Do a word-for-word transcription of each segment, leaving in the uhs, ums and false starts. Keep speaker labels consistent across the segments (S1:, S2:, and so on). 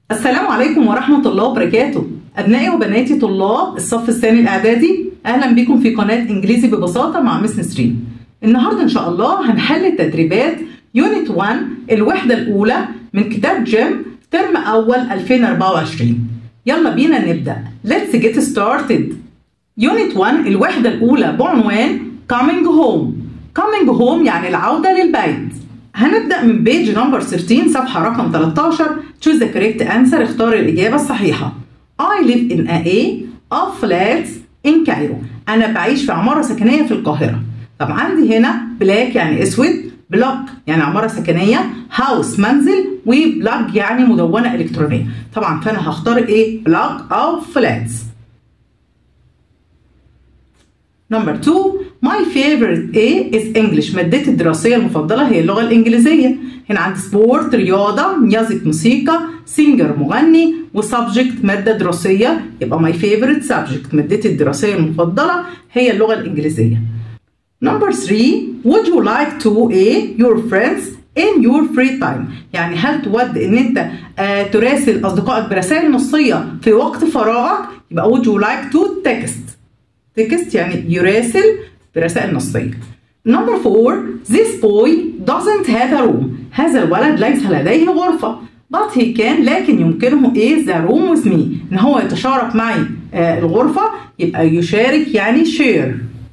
S1: السلام عليكم ورحمة الله وبركاته. أبنائي وبناتي طلاب الصف الثاني الإعدادي، أهلا بكم في قناة إنجليزي ببساطة مع مس نسرين. النهاردة إن شاء الله هنحل التدريبات يونت واحد الوحدة الأولى من كتاب جيم ترم أول ألفين وأربعة وعشرين. يلا بينا نبدأ. Let's get started. يونت واحد الوحدة الأولى بعنوان coming home. coming home يعني العودة للبيت. هنبدأ من بيج نمبر ثلاثة عشر صفحة رقم ثلاثة عشر. choose the correct answer. اختار الإجابة الصحيحة. I live in a of flats in Cairo. أنا بعيش في عمارة سكنية في القاهرة. طب عندي هنا بلاك يعني أسود، بلوك يعني عمارة سكنية، هاوس منزل، وبلاج يعني مدونة إلكترونية. طبعا فأنا هختار إيه؟ بلاك أو flats. نمبر اتنين my favorite A is English. مادتي الدراسية المفضلة هي اللغة الإنجليزية. هنا عندي سبورت رياضة، ميوزك موسيقى، سينجر مغني، وسبجكت مادة دراسية. يبقى my favorite subject مادتي الدراسية المفضلة هي اللغة الإنجليزية. نمبر ثلاثة would you like to A your friends in your free time. يعني هل تود ان انت آه تراسل اصدقائك برسائل نصية في وقت فراغك؟ يبقى would you like to text. text يعني يراسل برسائل نصية. نمبر أربعة this boy doesn't have a room. هذا الولد ليس لديه غرفة. but he can لكن يمكنه ايه the room with me ان هو يتشارك معي آه الغرفة. يبقى يشارك يعني share.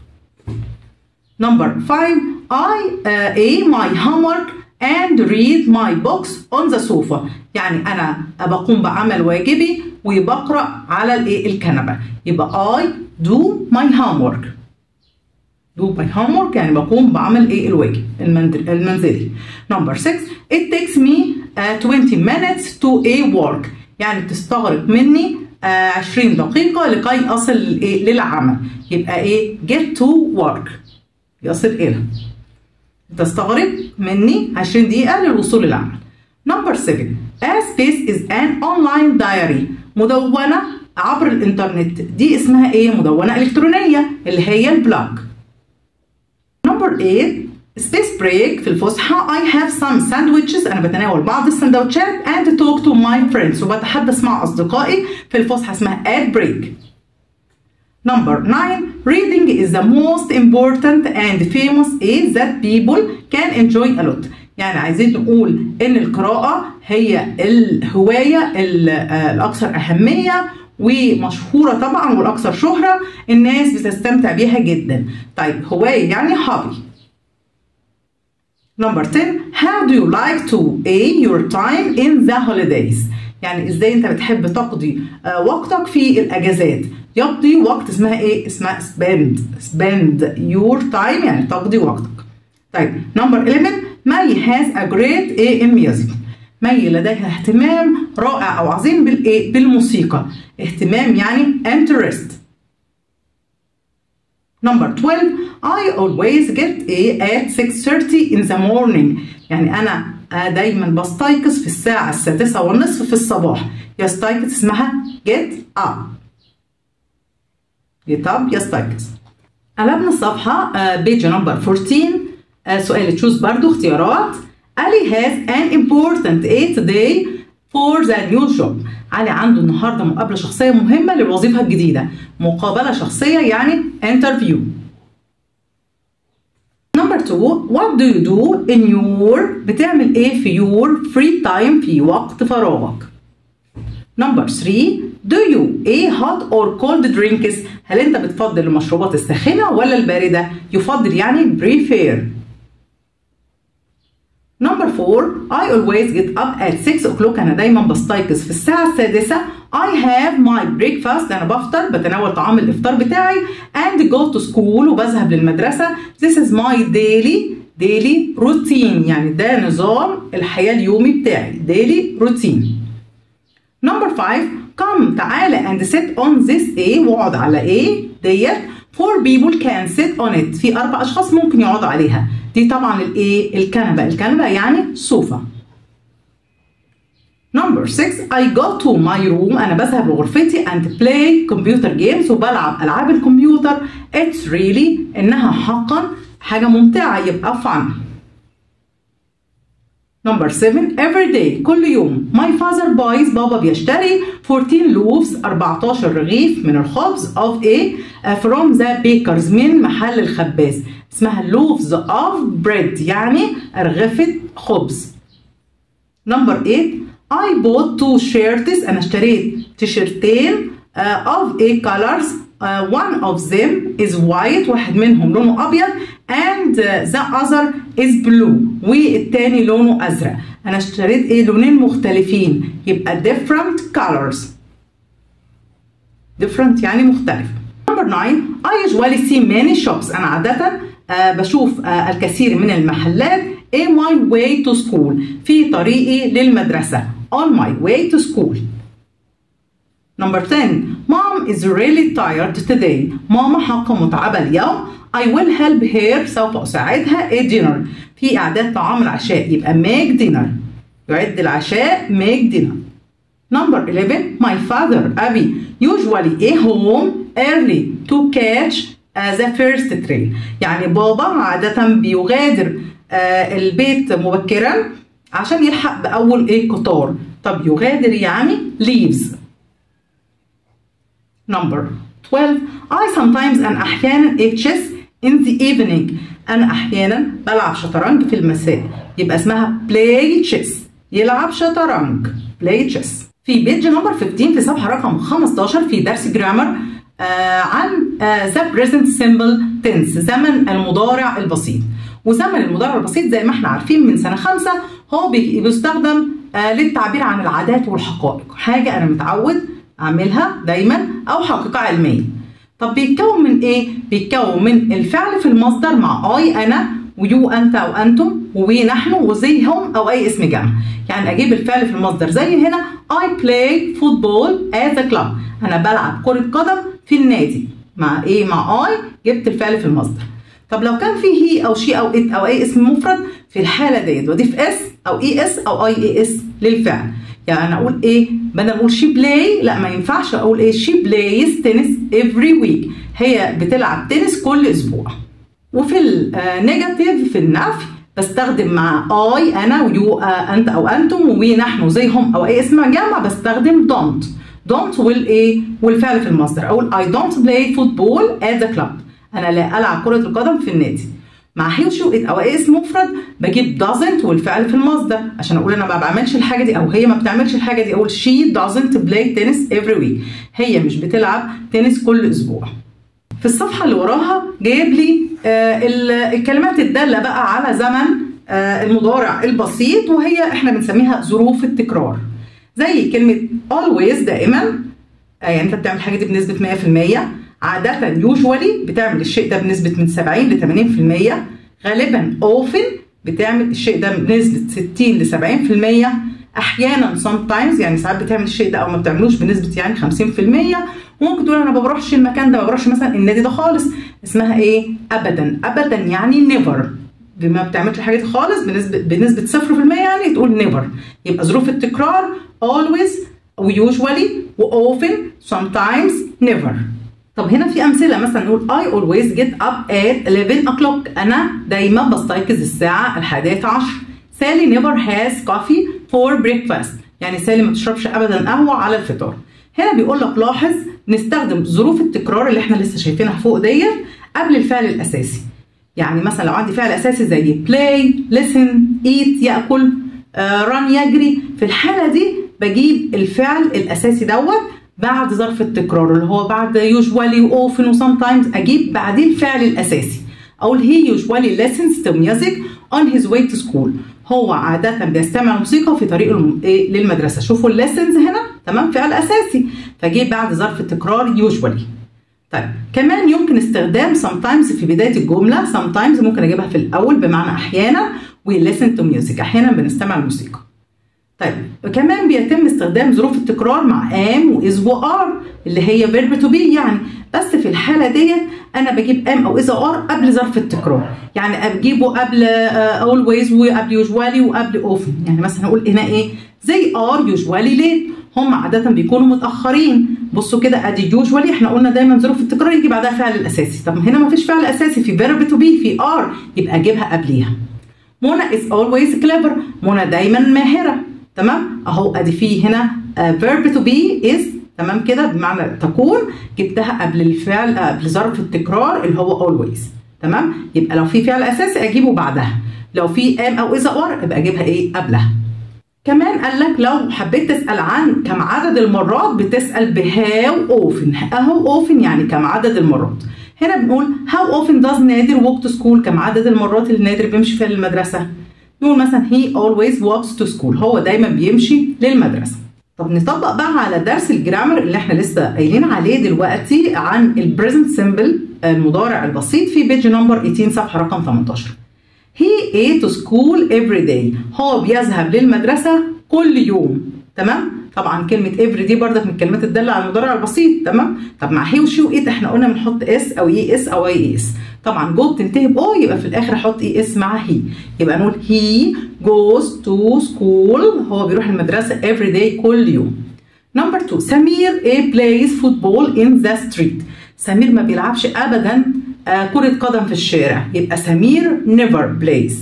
S1: نمبر خمسة I uh, A my homework and read my books on the sofa. يعني أنا بقوم بعمل واجبي وبقرأ على الايه الكنبة. يبقى I do my homework. do my homework يعني بقوم بعمل ايه الواجب المنزلي. نمبر ستة it takes me uh, twenty minutes to a work. يعني تستغرق مني uh, عشرين دقيقة لكي أصل لإيه للعمل. يبقى ايه get to work يصل إلى. تستغرق مني عشرين دقيقة للوصول للعمل. نمبر سبعة a space is an online diary. مدونة عبر الإنترنت دي اسمها إيه؟ مدونة إلكترونية اللي هي البلوج. نمبر ثمانية space break في الفسحة I have some sandwiches. أنا بتناول بعض السندوتشات and talk to my friends وبتحدث مع أصدقائي في الفسحة اسمها ad break. نمبر تسعة reading is the most important and famous is that people can enjoy a lot. يعني عايزين نقول إن القراءة هي الهواية الأكثر أهمية ومشهورة طبعا والأكثر شهرة، الناس بتستمتع بيها جدا. طيب هواية يعني hobby. نمبر عشرة how do you like to a your time in the holidays. يعني ازاي انت بتحب تقضي وقتك في الاجازات. يقضي وقت اسمها ايه؟ اسمها spend. spend your time يعني تقضي وقتك. طيب نمبر إحداشر مي has a great A in music. مي لديها اهتمام رائع او عظيم بالايه؟ بالموسيقى. اهتمام يعني interest. نمبر اثناشر I always get A at six thirty in the morning. يعني انا دايما بستيقظ في الساعة السادسة والنصف في الصباح. يستيقظ اسمها get up. get up يستيقظ. قلبنا الصفحة بيج نمبر أربعتاشر. سؤال تشوز برضو اختيارات. علي has an important A today for the new job. علي عنده النهاردة مقابلة شخصية مهمة للوظيفة الجديدة. مقابلة شخصية يعني interview. نمبر اتنين what do you do in your بتعمل ايه في your free time في وقت فراغك. نمبر ثلاثة do you a hot or cold drinks. هل انت بتفضل المشروبات الساخنة ولا الباردة؟ يفضل يعني prefer. نمبر أربعة I always get up at six o'clock. أنا دايما بستيقظ في الساعة السادسة. I have my breakfast. أنا بفطر بتناول طعام الإفطار بتاعي and go to school وبذهب للمدرسة. This is my daily daily routine. يعني ده نظام الحياة اليومي بتاعي daily routine. نمبر خمسة come تعالى and sit on this A واقعد على A ديت. four people can sit on it. في أربع أشخاص ممكن يقعدوا عليها. دي طبعا الايه؟ الكنبة. الكنبة يعني سوفا. نمبر ستة I go to my room. أنا بذهب لغرفتي and play computer games وبلعب ألعاب الكمبيوتر. It's really إنها حقا حاجة ممتعة. يبقى fun. Number seven every day كل يوم my father buys بابا بيشتري fourteen loaves أربعتاشر رغيف من الخبز of a uh, from the bakers من محل الخباز اسمها loaves of bread يعني أرغفة خبز. Number eight I bought two shirts أنا اشتريت تيشرتين uh, of a colors uh, one of them is white واحد منهم لونه أبيض and uh, the other is blue والتاني لونه أزرق. أنا اشتريت إيه لونين مختلفين يبقى different colors different يعني مختلف. Number nine I usually see many shops أنا عادة uh, بشوف uh, الكثير من المحلات in my way to school في طريقي للمدرسة on my way to school. Number ten Mom is really tired today ماما حقا متعبة اليوم I will help her سوف أساعدها a dinner في إعداد طعام العشاء يبقى make dinner يعد العشاء make dinner. Number eleven my father أبي usually a home early to catch uh, the first train يعني بابا عادة بيغادر uh, البيت مبكرا عشان يلحق بأول إيه قطار. طب يغادر يعني leaves. Number twelve I sometimes أنا أحيانا a chess in the evening أنا أحيانا بلعب شطرنج في المساء يبقى اسمها play chess يلعب شطرنج play chess. في بيج نمبر خمستاشر في صفحة رقم خمستاشر في درس جرامر آه عن آه the present simple tense زمن المضارع البسيط. وزمن المضارع البسيط زي ما احنا عارفين من سنة خمسة هو بيستخدم آه للتعبير عن العادات والحقائق حاجة أنا متعود أعملها دايما أو حقيقة علمية. طب بيتكون من إيه؟ بيتكون من الفعل في المصدر مع أي أنا ويو أنت أو أنتم ووي نحن وزي هم أو أي اسم جمع. يعني أجيب الفعل في المصدر زي هنا I play football at the club أنا بلعب كرة قدم في النادي مع إيه؟ مع I جبت الفعل في المصدر. طب لو كان فيه هي أو شي أو إت أو أي اسم مفرد في الحالة ديت وأضيف اس أو إي اس أو أي إي اس للفعل. يعني أنا أقول إيه؟ بدل ما أقول شي بلاي لا ما ينفعش أقول إيه شي بلايز تنس every week هي بتلعب تنس كل أسبوع. وفي النيجاتيف في النفي بستخدم مع I أنا ويو أنت أو أنتم ووي نحن زي هم أو أي اسم جمع بستخدم don't don't والإيه والفعل في المصدر أقول I don't play football at the club أنا لا ألعب كرة القدم في النادي. مع هي وشي وإت أو أي اسم مفرد بجيب doesn't والفعل في المصدر عشان أقول أنا ما بعملش الحاجة دي أو هي ما بتعملش الحاجة دي أقول she doesn't play tennis every week هي مش بتلعب تنس كل أسبوع. في الصفحة اللي وراها جايب لي آه الكلمات الدالة بقى على زمن آه المضارع البسيط وهي احنا بنسميها ظروف التكرار زي كلمة always دائما آه يعني انت بتعمل الحاجة دي بنسبة مية في المية عادة usually بتعمل الشيء ده بنسبة من سبعين ل ثمانين في المية غالبا often بتعمل الشيء ده بنسبة ستين ل سبعين في المية احيانا sometimes يعني ساعات بتعمل الشيء ده او ما بتعملوش بنسبة يعني خمسين في المية. وممكن تقول انا ما بروحش المكان ده ما بروحش مثلا النادي ده خالص اسمها ايه ابدا ابدا يعني never ما بتعملش الحاجه دي خالص بنسبه بنسبه صفر في المية يعني تقول never. يبقى ظروف التكرار always وusually وoften sometimes never. طب هنا في امثله مثلا نقول I always get up at eleven o'clock انا دايما بستيقظ الساعه الحادية عشر. Sally never has coffee for breakfast يعني سالي ما تشربش ابدا قهوه على الفطار. هنا بيقول لك لاحظ نستخدم ظروف التكرار اللي احنا لسه شايفينها فوق ديت قبل الفعل الاساسي. يعني مثلا لو عندي فعل اساسي زي play listen eat ياكل uh, run يجري في الحاله دي بجيب الفعل الاساسي دوت بعد ظرف التكرار اللي هو بعد usually و often و sometimes اجيب بعدين الفعل الاساسي. اقول he usually listens to music on his way to school هو عادة بيستمع الموسيقى في طريقه للمدرسة. شوفوا listens هنا تمام فعل أساسي فجيب بعد ظرف التكرار usually. طيب كمان يمكن استخدام sometimes في بداية الجملة sometimes ممكن أجيبها في الأول بمعنى أحيانا و listen to music أحيانا بنستمع الموسيقى. طيب كمان بيتم استخدام ظروف التكرار مع am و is و are اللي هي verb to be يعني بس في الحالة ديت أنا بجيب am أو is أو are قبل ظرف التكرار يعني أجيبه قبل uh, always وقبل usually وقبل often. يعني مثلا أقول هنا إيه they are usually late هم عادة بيكونوا متأخرين. بصوا كده أدي usually إحنا قلنا دايما ظروف التكرار يجي بعدها فعل الأساسي. طب هنا مفيش فعل أساسي في verb to be في are يبقى أجيبها قبليها. منى is always clever. منى دايما ماهرة. تمام؟ اهو ادي فيه هنا uh, verb to be is تمام كده بمعنى تكون، جبتها قبل الفعل قبل ظرف التكرار اللي هو always. تمام؟ يبقى لو في فعل اساسي اجيبه بعدها، لو في am او is or يبقى اجيبها ايه قبلها. كمان قال لك لو حبيت تسأل عن كم عدد المرات بتسأل بهاو often. هاو often يعني كم عدد المرات. هنا بنقول how often does نادر walk to school؟ كم عدد المرات اللي نادر بيمشي فيها للمدرسة؟ نقول مثلا he always walks to school. هو دايما بيمشي للمدرسة. طب نطبق بقى على درس الجرامر اللي احنا لسه قايلين عليه دلوقتي عن البريزنت سيمبل المضارع البسيط في بيج نمبر ثمانية عشر صفحة رقم ثمانية عشر. he ate to school every day. هو بيذهب للمدرسة كل يوم. تمام؟ طبعا كلمة every دي برضك من الكلمات الدالة على المضارع البسيط. تمام؟ طب مع he وشي وإيت احنا قلنا بنحط اس أو اي اس أو اي اس. طبعا جو بتنتهي بأو يبقى في الآخر أحط اي اس مع he. يبقى نقول he goes to school. هو بيروح المدرسة every day كل يوم. نمبر اتنين سمير a plays football in the street. سمير ما بيلعبش أبدا آه كرة قدم في الشارع. يبقى سمير never plays.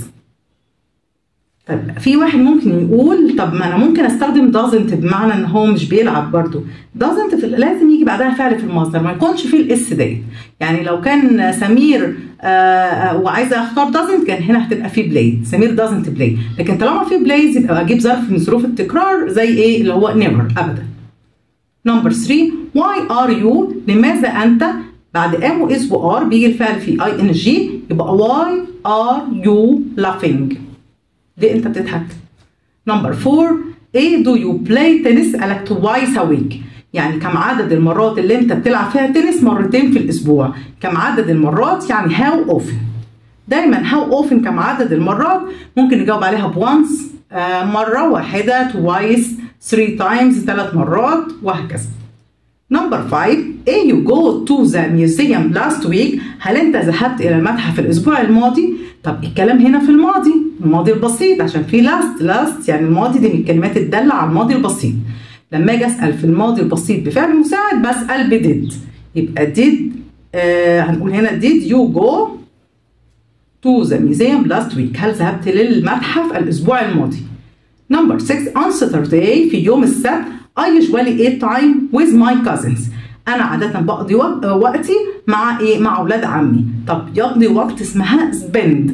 S1: طب في واحد ممكن يقول طب ما انا ممكن استخدم doesn't بمعنى ان هو مش بيلعب برضو. doesn't في لازم يجي بعدها فعل في المصدر، ما يكونش فيه الاس ديت. يعني لو كان سمير آه وعايزه اختار doesn't كان هنا هتبقى في play. سمير doesn't play. لكن طالما في plays يبقى اجيب ظرف من ظروف التكرار زي ايه اللي هو never ابدا. نمبر ثلاثة why are you؟ لماذا انت؟ بعد am و is و are بيجي الفعل في ing يبقى why are you laughing؟ ليه انت بتضحك؟ نمبر أربعة ايه do you play tennis؟ قالك twice a week. يعني كم عدد المرات اللي انت بتلعب فيها تنس؟ مرتين في الاسبوع. كم عدد المرات؟ يعني how often. دايما how often كم عدد المرات ممكن نجاوب عليها ب once آه مرة واحدة، twice، three times ثلاث مرات وهكذا. نمبر خمسة ايه you go to the museum last week؟ هل انت ذهبت الى المتحف الاسبوع الماضي؟ طب الكلام هنا في الماضي، الماضي البسيط عشان في last. last يعني الماضي دي من الكلمات الدالة على الماضي البسيط. لما اجي اسال في الماضي البسيط بفعل مساعد بسال بديد. يبقى did آه هنقول هنا did you go to the museum last week؟ هل ذهبت للمتحف الاسبوع الماضي؟ نمبر ستة on Saturday في يوم السبت I usually eat time with my cousins. أنا عادة بقضي وقتي مع إيه؟ مع أولاد عمي. طب يقضي وقت اسمها spend.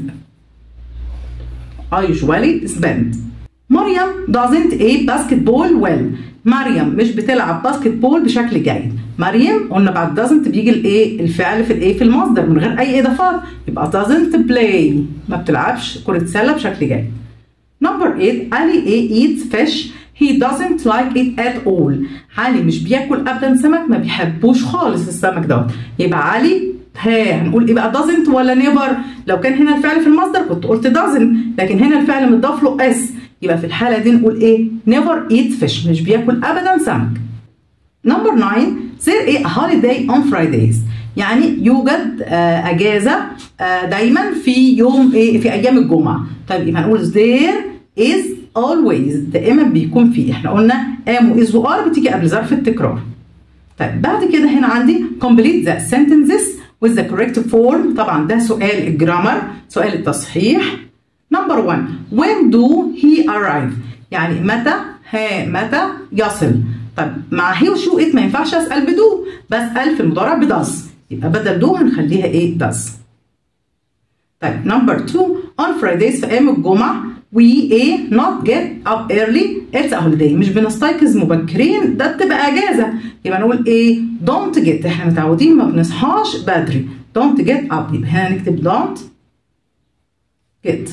S1: I usually spend. مريم doesn't eat basketball well. مريم مش بتلعب باسكت بول بشكل جيد. مريم قلنا بعد doesn't بيجي الإيه؟ الفعل في الإيه؟ في المصدر من غير أي إضافات. يبقى doesn't play. ما بتلعبش كرة سلة بشكل جيد. نمبر ثمانية علي إيه eats fish. He doesn't like it at all. علي مش بياكل ابدا سمك، ما بيحبوش خالص السمك دوت. يبقى علي ها هنقول ايه بقى doesn't ولا never؟ لو كان هنا الفعل في المصدر كنت قلت doesn't، لكن هنا الفعل متضاف له اس، يبقى في الحاله دي نقول ايه؟ never eat fish. مش بياكل ابدا سمك. نمبر تسعة there is a holiday on Fridays. يعني يوجد آه اجازه آه دايما في يوم ايه؟ في ايام الجمعه. طيب يبقى هنقول there is always دائما بيكون فيه. احنا قلنا am و is و are بتيجي قبل ظرف التكرار. طيب بعد كده هنا عندي complete the sentences with the correct form. طبعا ده سؤال الجرامر، سؤال التصحيح. نمبر واحد when do he arrive؟ يعني متى ها متى يصل. طب مع he و she و it ما ينفعش اسال بدو، بسال في المضارع بداز، يبقى بدل دو هنخليها ايه داز. طيب نمبر اتنين on Fridays في ايام الجمعه we a not get up early it's a holiday. مش بنستيقظ مبكرين، ده بتبقى اجازه. يبقى نقول ايه don't get. احنا متعودين ما بنصحاش بدري. don't get up. يبقى هنا نكتب don't get.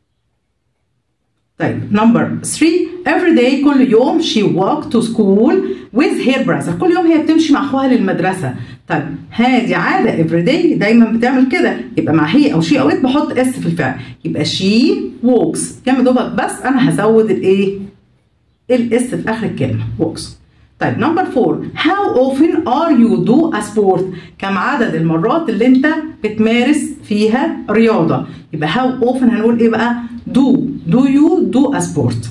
S1: طيب نمبر ثلاثة every day كل يوم she walk to school with her brother. كل يوم هي بتمشي مع اخوها للمدرسه. طيب هذه عاده every day دايما بتعمل كده، يبقى مع هي او شي او ات بحط اس في الفعل، يبقى she walks. كم دوبك بس انا هزود الايه؟ الاس في اخر الكلمه walks. طيب نمبر أربعة how often are you do a sport؟ كم عدد المرات اللي انت بتمارس فيها رياضه. يبقى how often هنقول ايه بقى؟ do do you do a sport.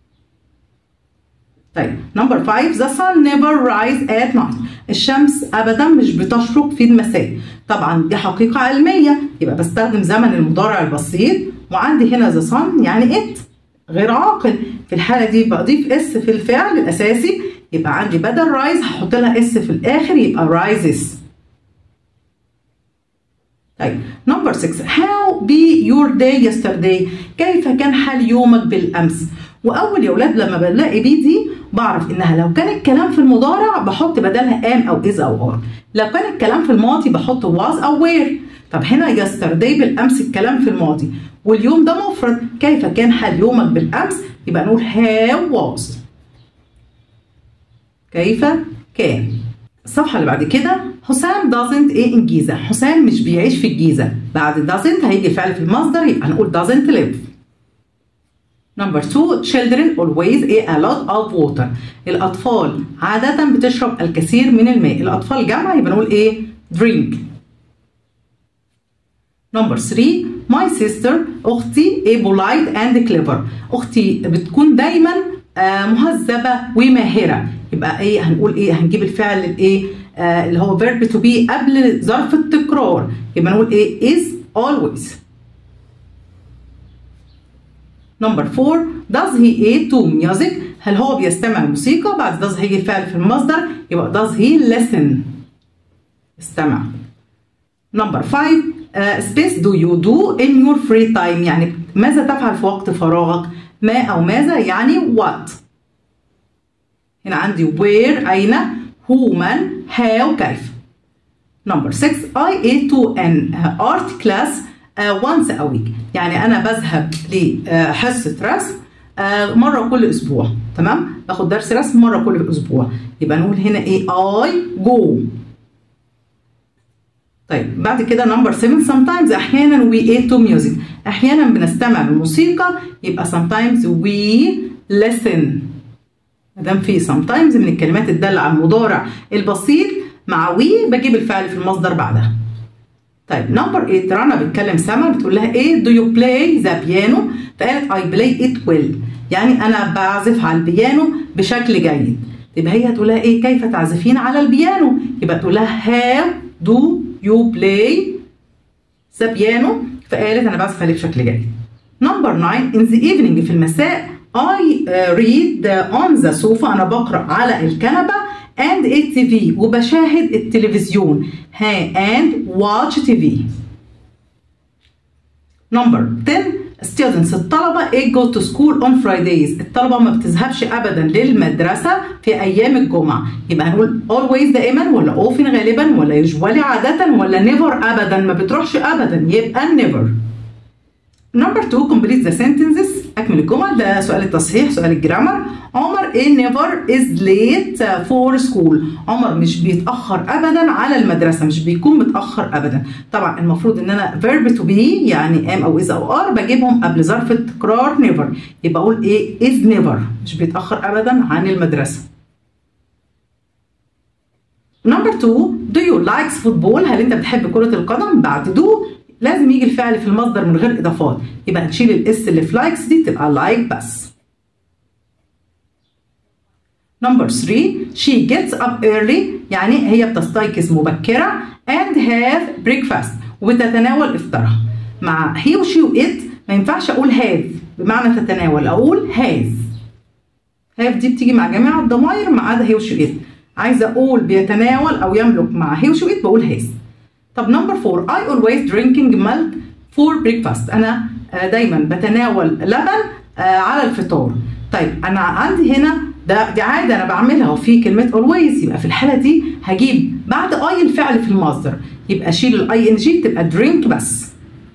S1: طيب نمبر خمسة the sun never rise at night. الشمس ابدا مش بتشرق في المساء. طبعا دي حقيقه علميه، يبقى بستخدم زمن المضارع البسيط وعندي هنا the sun يعني it غير عاقل. في الحالة دي بضيف اس في الفعل الأساسي، يبقى عندي بدل rise هحط لها اس في الآخر يبقى rises. طيب نمبر ستة how be your day yesterday كيف كان حال يومك بالأمس. وأول يا ولاد لما بلاقي بي دي بعرف إنها لو كان الكلام في المضارع بحط بدلها am أو is أو are، لو كان الكلام في الماضي بحط was أو were. طب هنا yesterday بالأمس الكلام في الماضي واليوم ده مفرد، كيف كان حال يومك بالأمس يبقى نقول how was. كيف كان. الصفحة اللي بعد كده حسام doesn't ايه الجيزة. حسام مش بيعيش في الجيزة، بعد doesn't هيجي الفعل في المصدر يبقى هنقول doesn't live. نمبر اتنين children always ايه a lot of water. الأطفال عادة بتشرب الكثير من الماء. الأطفال جمع يبقى نقول ايه drink. نمبر تلاتة my sister أختي ايه polite and clever. أختي بتكون دايما آه مهذبة وماهرة، يبقى ايه هنقول ايه هنجيب الفعل الايه آه اللي هو verb to be قبل ظرف التكرار يبقى نقول ايه is always. نمبر أربعة does he ايه to music. هل هو بيستمع الموسيقى؟ بعد does هيجي الفعل في المصدر يبقى does he listen استمع. نمبر خمسة uh, space do you do in your free time يعني ماذا تفعل في وقت فراغك. ما أو ماذا يعني what. هنا عندي where أين، who من، how كيف. نمبر ستة I go to an art class uh, once a week يعني أنا بذهب لحصة رسم uh, مرة كل أسبوع. تمام، باخد درس رسم مرة كل أسبوع يبقى نقول هنا إيه I go. طيب بعد كده نمبر سبعة sometimes أحيانا we go to music. أحيانا بنستمع للموسيقى يبقى sometimes we listen. مادام في sometimes من الكلمات الدالة على المضارع البسيط مع we بجيب الفعل في المصدر بعدها. طيب نمبر تمانية رنا بتكلم سما بتقول لها ايه do you play the piano فقالت I play it well يعني أنا بعزف على البيانو بشكل جيد. يبقى هي هتقول لها ايه كيف تعزفين على البيانو يبقى تقول لها how do you play the piano فقالت أنا بعزف عليه بشكل جيد. نمبر تسعة in the evening في المساء I read on the sofa أنا بقرأ على الكنبة and eat تي في وبشاهد التلفزيون ها and watch تي في. نمبر عشرة students الطلبة they go to school on Fridays. الطلبة ما بتذهبش أبدا للمدرسة في أيام الجمعة يبقى هنقول always دائما ولا often غالبا ولا usually عادة ولا never أبدا ما بتروحش أبدا يبقى never. نمبر اتنين complete the sentences أكمل الجمل. ده سؤال التصحيح سؤال الجرامر. عمر إيه never is late for school. عمر مش بيتأخر أبدا على المدرسة مش بيكون متأخر أبدا. طبعا المفروض إن أنا verb to be يعني am أو is أو are بجيبهم قبل ظرف التكرار never يبقى أقول إيه is never مش بيتأخر أبدا عن المدرسة. نمبر اتنين do you like football هل أنت بتحب كرة القدم. بعد do لازم يجي الفعل في المصدر من غير اضافات يبقى نشيل الاس اللي في لايكس دي تبقى لايك بس. نمبر تلاتة she gets up early يعني هي بتستيقظ مبكرة and have breakfast وتتناول افطارها. مع he و she و it ما ينفعش اقول have بمعنى تتناول اقول has. have دي بتيجي مع جميع الضمائر ما عدا he و she و it. عايزه اقول بيتناول او يملك مع he و she و it بقول has. طب نمبر أربعة I always drinking milk for breakfast أنا دايما بتناول لبن على الفطار. طيب أنا عندي هنا ده دي عادة أنا بعملها وفي كلمة always يبقى في الحالة دي هجيب بعد I الفعل في المصدر يبقى أشيل الاي ان جي تبقى drink بس.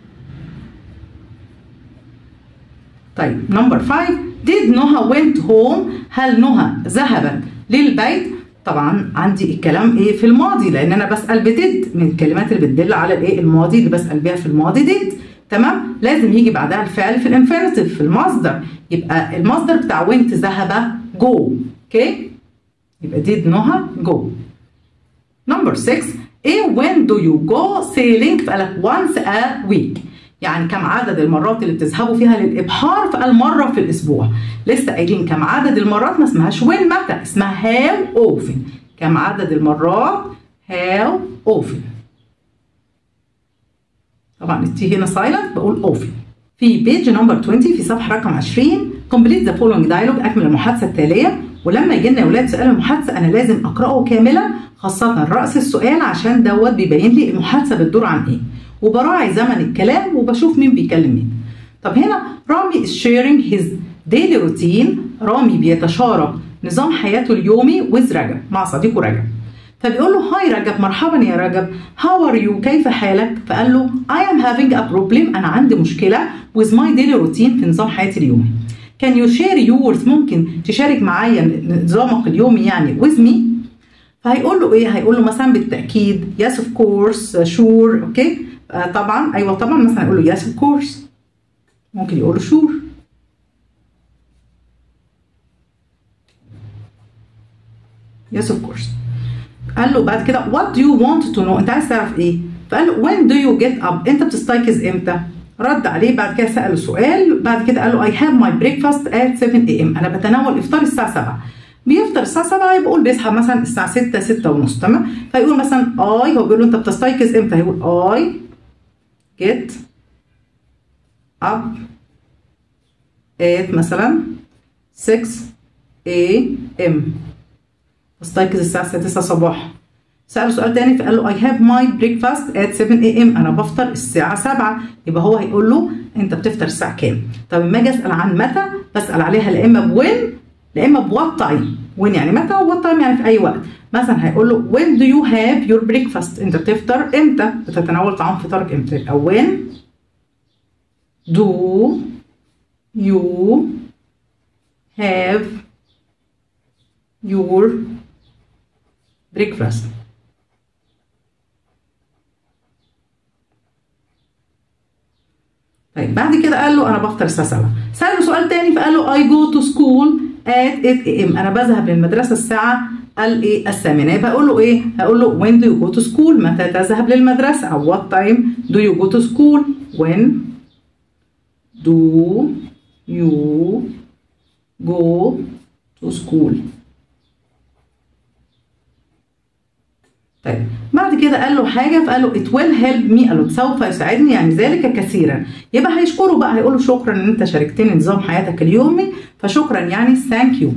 S1: طيب نمبر خمسة did نهى went home هل نهى ذهبت للبيت. طبعا عندي الكلام ايه في الماضي لان انا بسال بديد من الكلمات اللي بتدل على الايه الماضي اللي بسال بيها في الماضي ديد. تمام لازم يجي بعدها الفعل في الانفينيتيف في المصدر يبقى المصدر بتاع وينت ذهب جو. اوكي يبقى ديد نهى جو. نمبر ستة ايه when do you go sailing فقالك once a week يعني كم عدد المرات اللي بتذهبوا فيها للإبحار فقال مرة في الأسبوع. لسه قايلين كم عدد المرات ما اسمهاش وين متى اسمها how often. كم عدد المرات how often. طبعا التي هنا silent بقول often. في بيج نمبر عشرين في صفحة رقم عشرين complete the following dialogue أكمل المحادثة التالية. ولما يجي لنا يا ولاد سؤال المحادثة أنا لازم أقرأه كاملا خاصة رأس السؤال عشان دوت بيبين لي المحادثة بتدور عن إيه وبراعي زمن الكلام وبشوف مين بيكلم مين. طب هنا رامي is sharing his daily routine. رامي بيتشارك نظام حياته اليومي with رجب مع صديقه رجب. فبيقول له هاي رجب مرحبا يا رجب how are you كيف حالك؟ فقال له I am having a problem أنا عندي مشكلة with my daily routine في نظام حياتي اليومي. Can you share yours ممكن تشارك معايا نظامك اليومي يعني with me؟ فهيقول له ايه؟ هيقول له مثلا بالتأكيد yes of course sure اوكي آه طبعا ايوه طبعا مثلا يقول له yes of course ممكن يقول له sure. yes of course. قال له بعد كده what do you want to know انت عايز تعرف ايه؟ فقال له when do you get up انت بتستيقظ امتى؟ رد عليه بعد كده سأله سؤال بعد كده قال له I have my breakfast at seven a m انا بتناول افطار الساعة سبعة. بيفطر الساعة سبعة يبقى بيصحى مثلا الساعة ستة ستة ونص تمام. فيقول مثلا I هو بيقول له انت بتستيقظ امتى؟ هيقول I get up at مثلا six a m بستيقظ الساعة تسعة صباحا. سأله سؤال تاني فقال له I have my breakfast at seven a m أنا بفطر الساعة سبعة. يبقى هو هيقول له أنت بتفطر الساعة كام؟ طب لما أجي أسأل عن متى بسأل عليها لا إما بوين لا إما بوات تايم. وين يعني متى ووات تايم يعني في أي وقت. مثلا هيقول له when do you have your breakfast أنت بتفطر إمتى؟ بتتناول طعام فطارك إمتى؟ أو when do you have your breakfast. طيب بعد كده قال له انا بفطر الساعه سبعة. سأله سؤال تاني فقال له I go to school at eight a m انا بذهب للمدرسه الساعه الايه الثامنه. يبقى اقول له ايه؟ هقول له when do you go to school متى تذهب للمدرسه او what time do you go to school when do you go to school. طيب بعد كده قال له حاجه فقال له it will help me قال له سوف يساعدني يعني ذلك كثيرا. يبقى هيشكره بقى هيقول له شكرا ان انت شاركتني نظام حياتك اليومي فشكرا يعني thank you.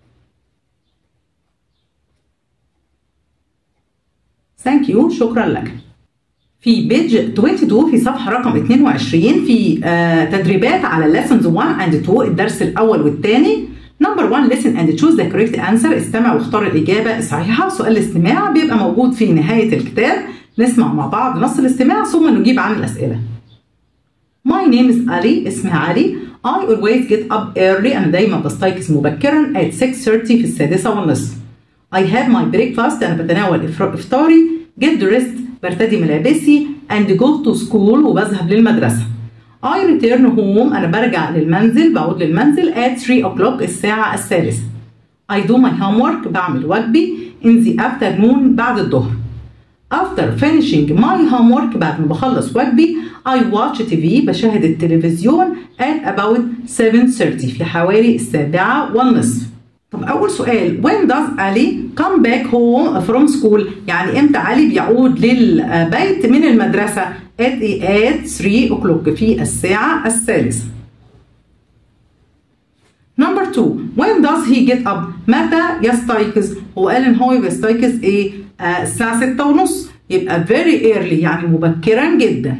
S1: thank you شكرا لك. في بيج اتنين وعشرين في صفحه رقم اتنين وعشرين في آه تدريبات على lessons one and two الدرس الاول والثاني. نمبر واحد listen and choose the correct answer استمع واختار الإجابة الصحيحة. سؤال الاستماع بيبقى موجود في نهاية الكتاب. نسمع مع بعض نص الاستماع ثم نجيب عن الأسئلة. My name is Ali اسمي علي. I always get up early أنا دايما بستيقظ مبكرا at six thirty في السادسة والنصف. I have my breakfast أنا بتناول إفطاري. get dressed برتدي ملابسي and go to school وبذهب للمدرسة. I return home أنا برجع للمنزل بعود للمنزل at three o'clock الساعة الثالثة. I do my homework بعمل واجبي in the afternoon بعد الظهر. After finishing my homework بعد ما بخلص واجبي I watch تي في بشاهد التلفزيون at about seven thirty في حوالي السابعة والنصف. طب أول سؤال when does Ali come back home from school يعني إمتى علي بيعود للبيت من المدرسة at at three o'clock في الساعة الثالثة. Number two when does he get up متى يستيقظ؟ هو قال إن هو بيستيقظ إيه؟ آه الساعة ستة ونص يبقى very early يعني مبكرا جدا.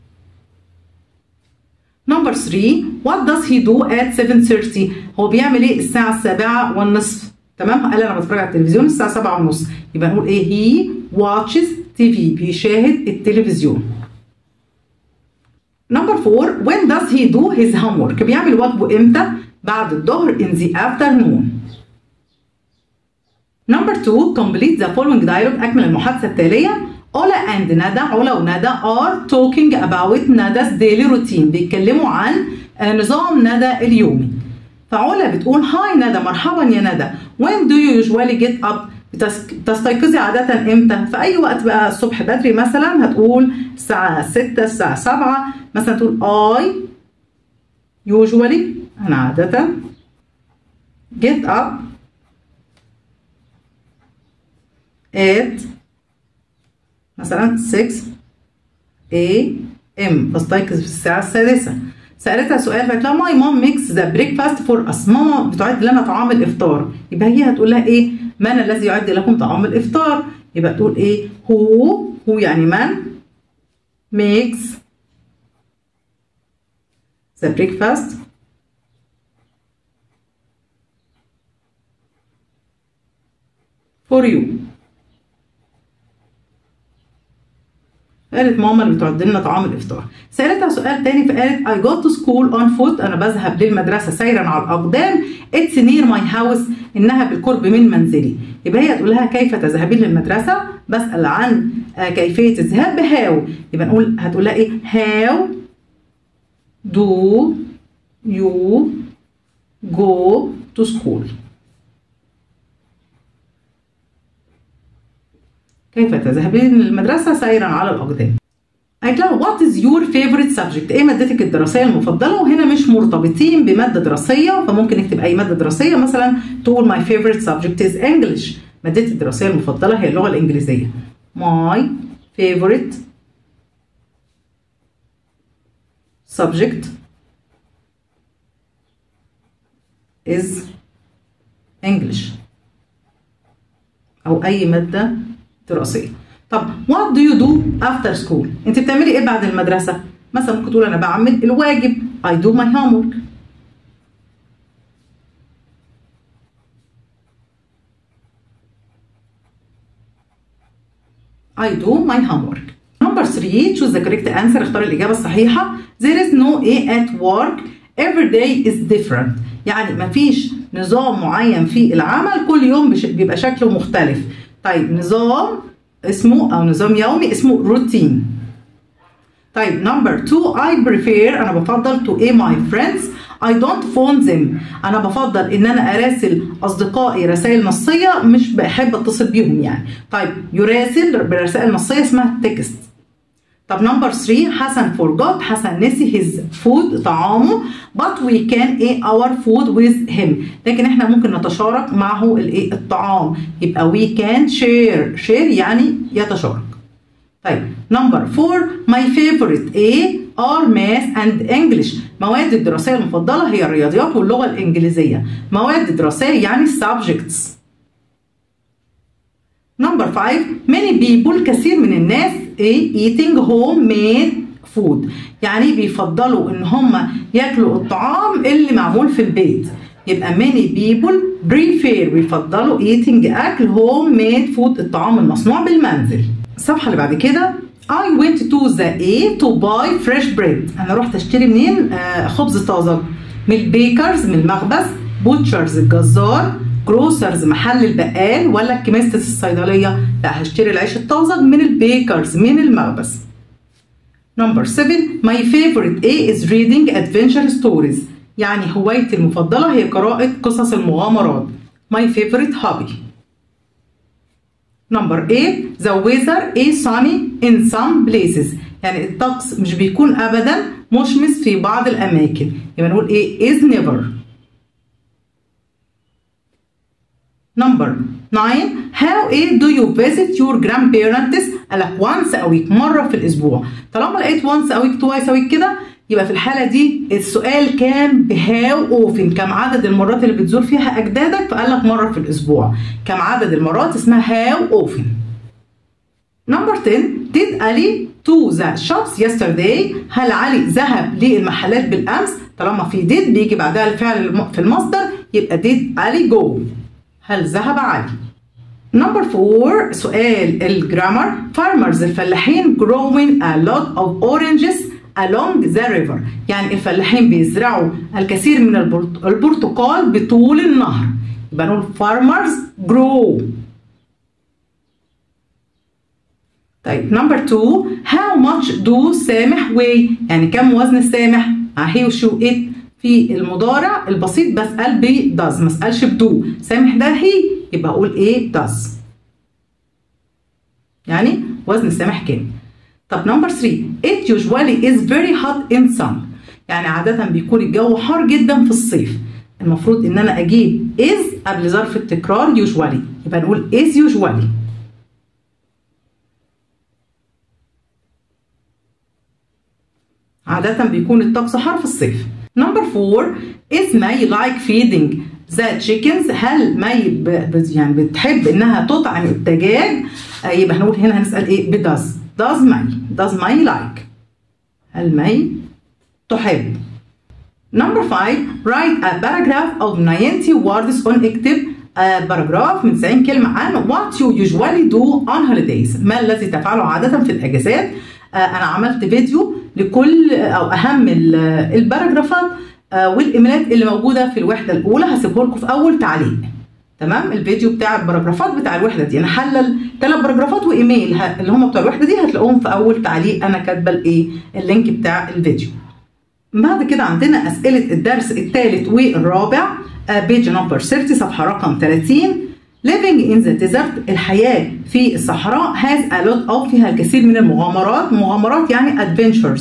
S1: Number three what does he do at seven thirty هو بيعمل إيه الساعة السابعة والنصف تمام؟ قال أنا بتفرج على التلفزيون الساعة سبعة ونص يبقى نقول إيه he watches تي في بيشاهد التلفزيون. Number four when does he do his homework بيعمل واجبه امتى؟ بعد الظهر in the afternoon. Number two complete the following dialogue أكمل المحادثة التالية. علا and ندى علا وندى are talking about ندى's daily routine بيتكلموا عن نظام ندى اليومي. فعلا بتقول هاي ندى مرحبا يا ندى when do you usually get up بتستيقظي عادة امتى؟ في أي وقت بقى الصبح بدري مثلا هتقول الساعة ستة الساعة سبعة مثلا تقول I usually أنا عادة get up at مثلا six a m بستيقظ في الساعة السادسة. سالتها سؤال فقالت لها ماي مام ميكس ذا بريكفاست فور اس، ماما بتعد لنا طعام الافطار. يبقى هي هتقول لها ايه؟ من الذي يعد لكم طعام الافطار؟ يبقى تقول ايه؟ هو هو يعني من makes the breakfast for you. قالت ماما اللي بتعد لنا طعام الافطار. سالتها سؤال تاني فقالت I go to school on foot، انا بذهب للمدرسه سيرا على الاقدام. It's near my house، انها بالقرب من منزلي. يبقى هي تقول لها كيف تذهبين للمدرسه؟ بسال عن كيفيه الذهاب بهاو، يبقى نقول هتقول لها ايه؟ how do you go to school؟ كيف تذهبين للمدرسة سيرا على الأقدام. قالت لها what is your favorite subject؟ إيه مادتك الدراسية المفضلة؟ وهنا مش مرتبطين بمادة دراسية، فممكن نكتب أي مادة دراسية، مثلا تقول my favorite subject is English، مادتي الدراسية المفضلة هي اللغة الإنجليزية. my favorite subject is English، أو أي مادة دراسية. طب what do you do after school؟ انت بتعملي ايه بعد المدرسة؟ مثلا ممكن تقول انا بعمل الواجب I do my homework. I do my homework. Number three choose the correct answer، اختار الإجابة الصحيحة. There is no A at work، every day is different، يعني مفيش نظام معين في العمل، كل يوم بيبقى شكله مختلف. طيب نظام اسمه او نظام يومي اسمه روتين. طيب نمبر two I prefer، انا بفضل to a my friends I don't phone them، انا بفضل ان انا اراسل اصدقائي رسائل نصيه، مش بحب اتصل بيهم يعني. طيب يراسل برسائل نصيه اسمها تكست. طب نمبر three حسن forgot، حسن نسي his food طعامه but we can eat our food with him، لكن احنا ممكن نتشارك معه الايه الطعام، يبقى we can share، share يعني يتشارك. طيب نمبر four my favorite A are math and English، مواد الدراسيه المفضله هي الرياضيات واللغه الانجليزيه، مواد دراسيه يعني subjects. نمبر five many people، كثير من الناس ايه eating homemade food، يعني بيفضلوا ان هم ياكلوا الطعام اللي معمول في البيت، يبقى many people prefer بيفضلوا eating اكل homemade food الطعام المصنوع بالمنزل. الصفحه اللي بعد كده I went to the A to buy fresh bread، انا رحت اشتري منين؟ آه خبز طازج، من البيكرز من المخبز، بوتشرز الجزار، جروسرز محل البقال، ولا كيميستس الصيدليه؟ لا هشتري العيش الطازج من البيكرز من المخبز. نمبر seven my favorite A is reading adventure stories، يعني هوايتي المفضله هي قراءه قصص المغامرات، my favorite hobby. نمبر eight the weather is sunny in some places، يعني الطقس مش بيكون ابدا مشمس في بعض الاماكن، يبقى نقول ايه is never. نمبر nine how do you visit your grandparents؟ قالك once a week، مرة في الأسبوع. طالما لقيت once a week twice a week كده، يبقى في الحالة دي السؤال كان بهاو often، كم عدد المرات اللي بتزور فيها أجدادك، فقالك مرة في الأسبوع. كم عدد المرات اسمها how often. نمبر ten did Ali to the shops yesterday؟ هل علي ذهب للمحلات بالأمس؟ طالما في did بيجي بعدها الفعل في المصدر، يبقى did Ali go؟ هل ذهب علي؟ نمبر four سؤال الجرامر. farmers الفلاحين growing a lot of oranges along the river، يعني الفلاحين بيزرعوا الكثير من البرتقال بطول النهر، يبقى نقول farmers grow. طيب نمبر two how much do سامح weigh؟ يعني كم وزن سامح؟ he وشو it في المضارع البسيط بسأل ب does، ما اسألش بدو. سامح ده هي، يبقى اقول ايه does، يعني وزن سامح كام. طب نمبر three it usually is very hot in summer، يعني عادة بيكون الجو حار جدا في الصيف، المفروض ان انا اجيب is قبل ظرف التكرار usually، يبقى نقول is usually. عادة بيكون الطقس حر في الصيف. نمبر فور is May like feeding the chickens. هل ماي ب... يعني بتحب انها تطعم الدجاج؟ آه يبقى هنقول هنا هنسأل ايه ب does. does May does May like. هل ماي تحب؟ نمبر فايف write a paragraph of ninety words on اكتب آه باراجراف من تسعين كلمة عن what you usually do on holidays. ما الذي تفعله عادة في الأجازات. آه أنا عملت فيديو لكل أو أهم الباراجرافات آه والإيميلات اللي موجودة في الوحدة الأولى، هسيبه لكم في أول تعليق. تمام، الفيديو بتاع الباراجرافات بتاع الوحدة دي أنا حلل ثلاث باراجرافات وإيميل اللي هم بتوع الوحدة دي، هتلاقوهم في أول تعليق أنا كاتبة الإيه اللينك بتاع الفيديو. بعد كده عندنا أسئلة الدرس الثالث والرابع بيج نمبر ثلاثين صفحة رقم ثلاثين. living in the desert الحياة في الصحراء has a lot of فيها الكثير من المغامرات. مغامرات يعني adventures.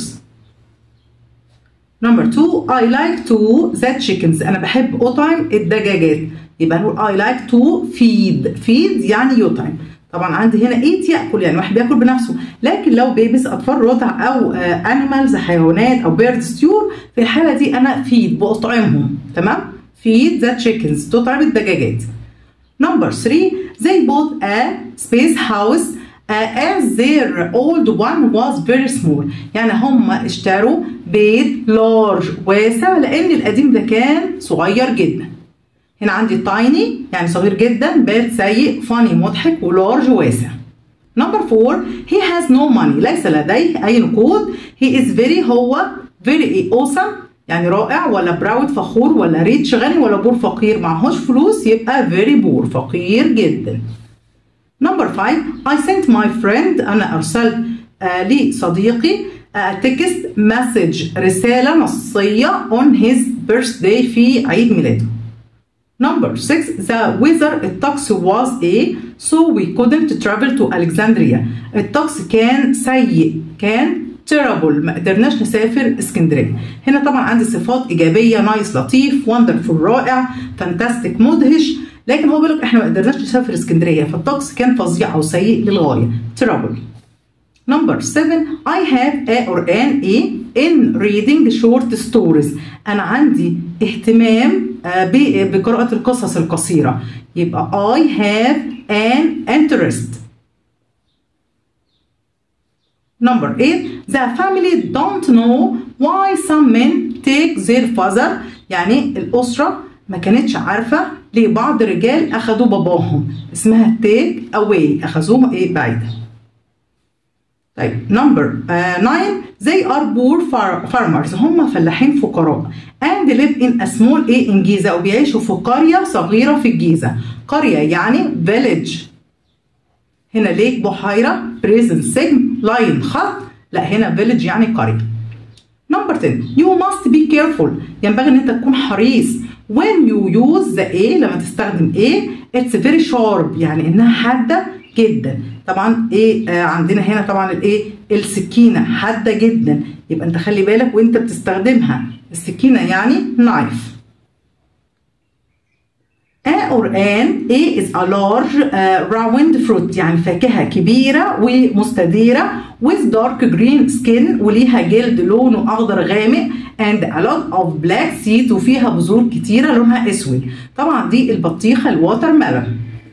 S1: نمبر two I like to the chickens أنا بحب أطعم الدجاجات. يبقى نقول I like to feed. feed يعني يطعم. طبعا عندي هنا eat يأكل يعني واحد بياكل بنفسه، لكن لو بيبس أطفال رضع أو animals حيوانات أو birds طيور في الحالة دي أنا feed بأطعمهم. تمام، feed the chickens تطعم الدجاجات. Number three they bought a space house uh, as their old one was very small. يعني هم اشتروا بيت large واسع لأن القديم ده كان صغير جدا. هنا عندي tiny يعني صغير جدا، bad سيء، funny مضحك، ولارج واسع. Number four he has no money ليس لديه أي نقود. he is very هو very awesome يعني رائع، ولا براود فخور، ولا ريتش غني، ولا بور فقير معهوش فلوس يبقى very poor فقير جدا. نمبر five I sent my friend أنا أرسلت آه لصديقي تكست uh, مسج رسالة نصية on his birthday في عيد ميلاده. نمبر six the weather الطقس was a so we couldn't travel to Alexandria. الطقس كان سيء كان terrible ما قدرناش نسافر اسكندريه. هنا طبعا عندي صفات ايجابيه نايس لطيف wonderful رائع fantastic مدهش، لكن هو بيقول لك احنا ما قدرناش نسافر اسكندريه فالطقس كان فظيع او سيء للغايه terrible. نمبر seven I have a or an a in reading short stories. انا عندي اهتمام بقراءه القصص القصيره يبقى I have an interest. Number eight the family don't know why some men take their father. يعني الأسرة ما كانتش عارفة ليه بعض الرجال أخذوا باباهم، اسمها take away أخذوه إيه بعيدا. طيب number uh, nine they are poor far farmers هم فلاحين فقراء and live in a small إيه إنجيزة وبيعيشوا في قرية صغيرة في الجيزة. قرية يعني village. هنا ليك بحيرة، بريزن سجن، لاين خط، لا هنا فيليج يعني قرية. نمبر ten you must be careful ينبغي ان انت تكون حريص when you use the a لما تستخدم a it's very sharp يعني انها حادة جدا. طبعا ايه آه عندنا هنا طبعا الايه السكينة حادة جدا، يبقى انت خلي بالك وانت بتستخدمها. السكينة يعني knife. A or an A is a large uh, round fruit يعني فاكهة كبيرة ومستديرة with dark green skin وليها جلد لونه أخضر غامق and a lot of black seeds وفيها بذور كتيرة لونها أسود. طبعا دي البطيخة الواتر ميلون.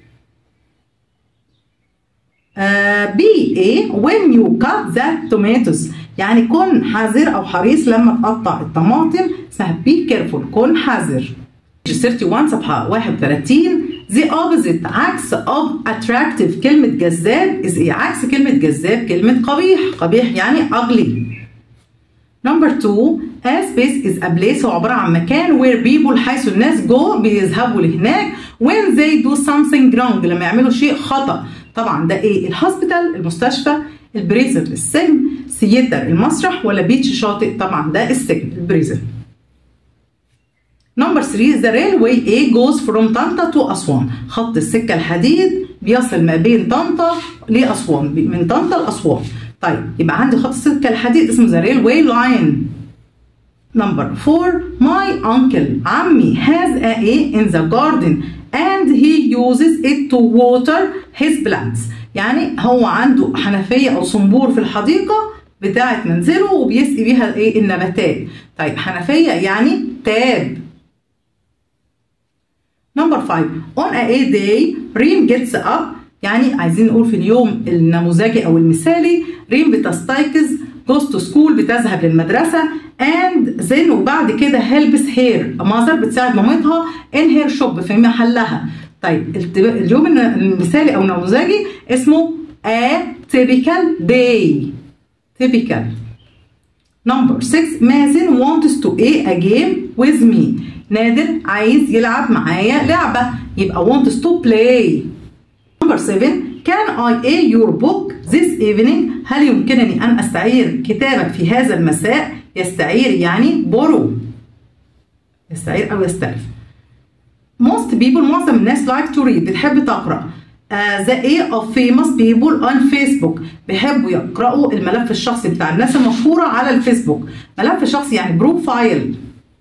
S1: uh, B A when you cut the tomatoes يعني كن حذر أو حريص لما تقطع الطماطم اسمها be careful كن حذر. ثلاثين وواحد صفحة واحد وثلاثين the opposite عكس of attractive كلمة جذاب is ايه؟ عكس كلمة جذاب كلمة قبيح. قبيح يعني ugly. number two a space is a place هو عبارة عن مكان where people حيث الناس go بيذهبوا لهناك when they do something wrong لما يعملوا شيء خطأ. طبعا ده ايه؟ الهوسبيتال المستشفى، البريزن السجن، سيتر المسرح، ولا بيتش شاطئ؟ طبعا ده السجن البريزن. نمبر ثلاثة the railway A goes from طنطا to أسوان. خط السكة الحديد بيصل ما بين طنطا لأسوان من طنطا لأسوان. طيب يبقى عندي خط السكة الحديد اسمه the railway line. نمبر four my uncle عمي has a A in the garden and he uses it to water his plants. يعني هو عنده حنفية أو صنبور في الحديقة بتاعت منزله وبيسقي بيها ايه النباتات. طيب حنفيه يعني تاب. نمبر خمسة on a day ريم gets up، يعني عايزين نقول في اليوم النموذجي او المثالي ريم بتستيقظ goes to school بتذهب للمدرسه and then وبعد كده helps her mother بتساعد مامتها in her shop في محلها. طيب اليوم المثالي او النموذجي اسمه a typical day. typical. Number six مازن wants to play a game with me. نادر عايز يلعب معايا لعبة، يبقى wants to play. Number seven can I a your book this evening؟ هل يمكنني أن أستعير كتابك في هذا المساء؟ يستعير يعني borrow، يستعير أو يستلف. Most people معظم الناس like to read بتحب تقرأ. Uh, the A of famous people on Facebook بيحبوا يقرأوا الملف الشخصي بتاع الناس المشهورة على الفيسبوك. ملف شخصي يعني بروفايل.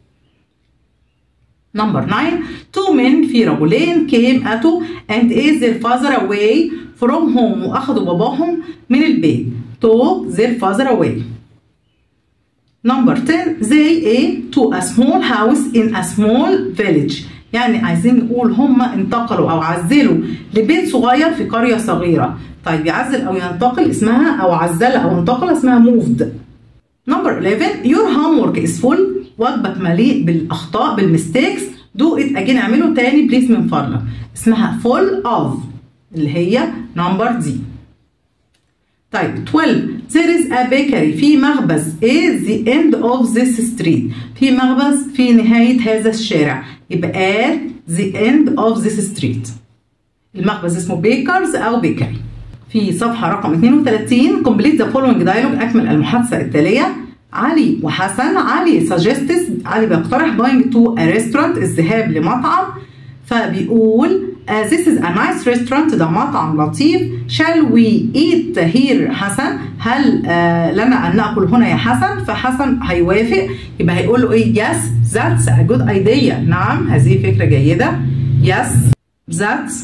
S1: Number nine two men في رجلين came أتوا and is their father away from home وأخذوا باباهم من البيت. took their father away. Number ten they a to a small house in a small village، يعني عايزين نقول هم انتقلوا أو عزلوا لبيت صغير في قرية صغيرة. طيب يعزل أو ينتقل اسمها أو عزل أو انتقل اسمها moved. Number eleven your homework is full واجبك مليء بالأخطاء بالمستيكس. do it again اعمله تاني بليز من فضلك. اسمها full of اللي هي نمبر دي. طيب twelve there is a bakery في مخبز at the end of this street، في مخبز في نهاية هذا الشارع، يبقى at the end of this street. المخبز اسمه بيكرز أو بيكري. في صفحة رقم اثنين وثلاثين complete the following dialogue أكمل المحادثة التالية. علي وحسن، علي suggests علي بيقترح going to a restaurant الذهاب لمطعم، فبيقول uh, this is a nice restaurant ده مطعم لطيف. shall we eat here حسن؟ هل uh, لنا أن نأكل هنا يا حسن؟ فحسن هيوافق، يبقى هيقول له إيه yes that's a good idea. نعم هذه فكرة جيدة. yes that's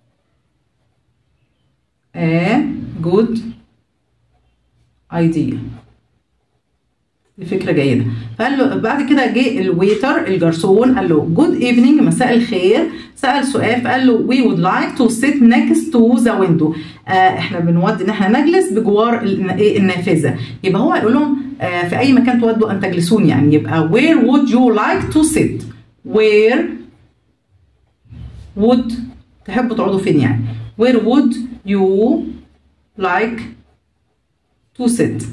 S1: a good idea، دي فكرة جيدة. فقال له بعد كده جه الويتر الجرسون قال له جود ايفنينج مساء الخير، سأل سؤال فقال له we would like to sit next to the window. آه احنا بنود ان احنا نجلس بجوار النافذة، يبقى هو هيقول لهم آه في اي مكان تودوا ان تجلسون، يعني يبقى where would you like to sit؟ where would تحبوا تقعدوا فين يعني؟ where would you like to sit؟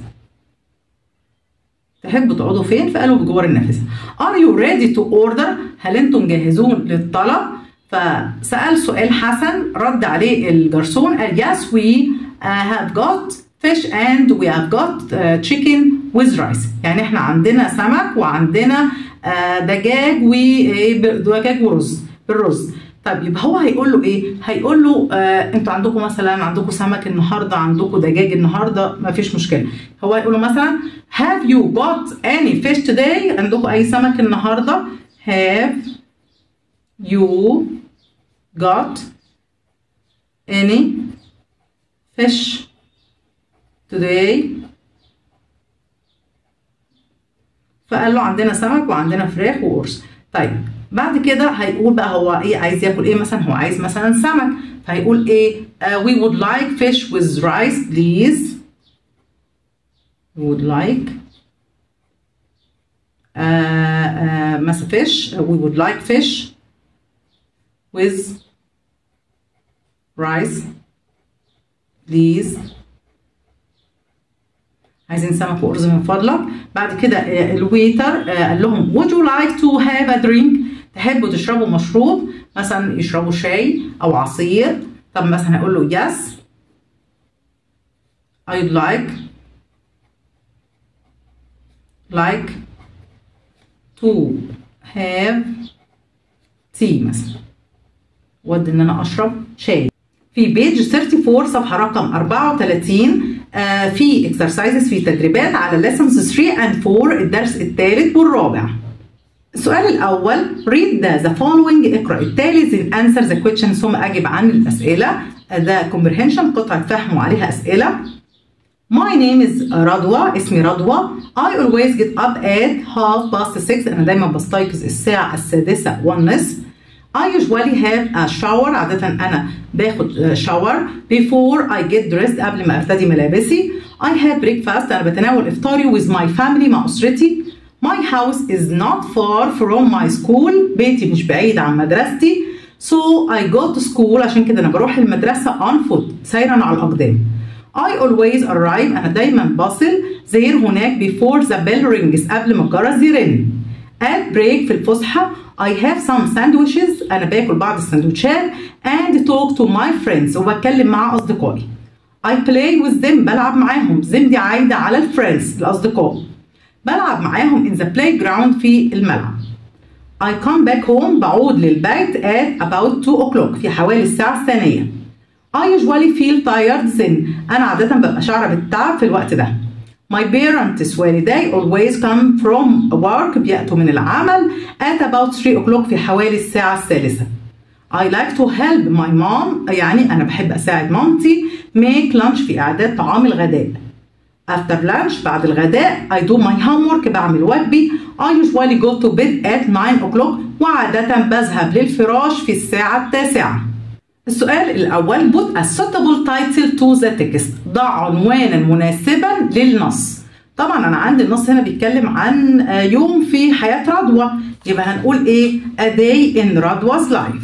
S1: تحبوا تقعدوا فين؟ فقالوا بجوار النافذة. Are you ready to order؟ هل انتم جاهزون للطلب؟ فسأل سؤال حسن رد عليه الجرسون قال yes we have got fish and we have got chicken with rice، يعني احنا عندنا سمك وعندنا دجاج ودجاج ورز بالرز. طيب يبقى هو هيقول له ايه؟ هيقول له آه انتوا عندكم مثلا عندكم سمك النهارده، عندكم دجاج النهارده، ما فيش مشكله. هو هيقول له مثلا have you got any fish today؟ عندكم اي سمك النهارده؟ have you got any fish today؟ فقال له عندنا سمك وعندنا فراخ وقرص. طيب بعد كده هيقول بقى هو ايه عايز ياكل ايه، مثلا هو عايز مثلا سمك، فهيقول ايه uh, we would like fish with rice please. we would like uh, uh, مثلا fish we would like fish with rice please. عايزين سمك وأرز من فضلك. بعد كده الويتر قال لهم would you like to have a drink؟ تحبوا تشربوا مشروب، مثلا يشربوا شاي أو عصير. طب مثلا هقول له yes I'd like like to have tea مثلا، ود إن أنا أشرب شاي. في بيج أربعة وثلاثين صفحة رقم أربعة وثلاثين آه في اكسرسايزز في تدريبات على lessons ثلاثة and أربعة الدرس الثالث والرابع. السؤال الأول read the, the following اقرأ التالي then answer the questions ثم أجب عن الأسئلة. the comprehension قطعة فهم وعليها أسئلة. My name is رضوى. اسمي رضوى. I always get up at half past six. أنا دايما بستيقظ الساعة السادسة والنصف. I usually have a shower. عادة أنا باخد shower before I get dressed. قبل ما أرتدي ملابسي. I have breakfast. أنا بتناول إفطاري with my family. مع أسرتي. My house is not far from my school. بيتي مش بعيد عن مدرستي. So I go to school. عشان كده أنا بروح المدرسة on foot. سيرا على الأقدام. I always arrive. أنا دايما بصل زير هناك before the bell rings. قبل ما الجرس يرن. At break في الفسحة I have some sandwiches. أنا باكل بعض السندوتشات and talk to my friends. وبتكلم مع أصدقائي. I play with them. بلعب معاهم. them دي عايدة على الفريندز الأصدقاء. بلعب معاهم in the playground في الملعب. I come back home. بعود للبيت at about two o'clock. في حوالي الساعة الثانية. I usually feel tired then. أنا عادة ببقى شعرة بالتعب في الوقت ده. My parents والدي always come from work. بيأتوا من العمل at about three o'clock. في حوالي الساعة الثالثة. I like to help my mom. يعني أنا بحب أساعد مامتي make lunch. في إعداد طعام الغداء. After lunch بعد الغداء I do my homework. بعمل واجبي. I usually go to bed at nine o'clock. وعادة بذهب للفراش في الساعة التاسعة. السؤال الأول put a suitable title to the text. ضع عنوانا مناسبا للنص. طبعا أنا عندي النص هنا بيتكلم عن يوم في حياة رضوى. يبقى هنقول إيه؟ a day in رضوى's life.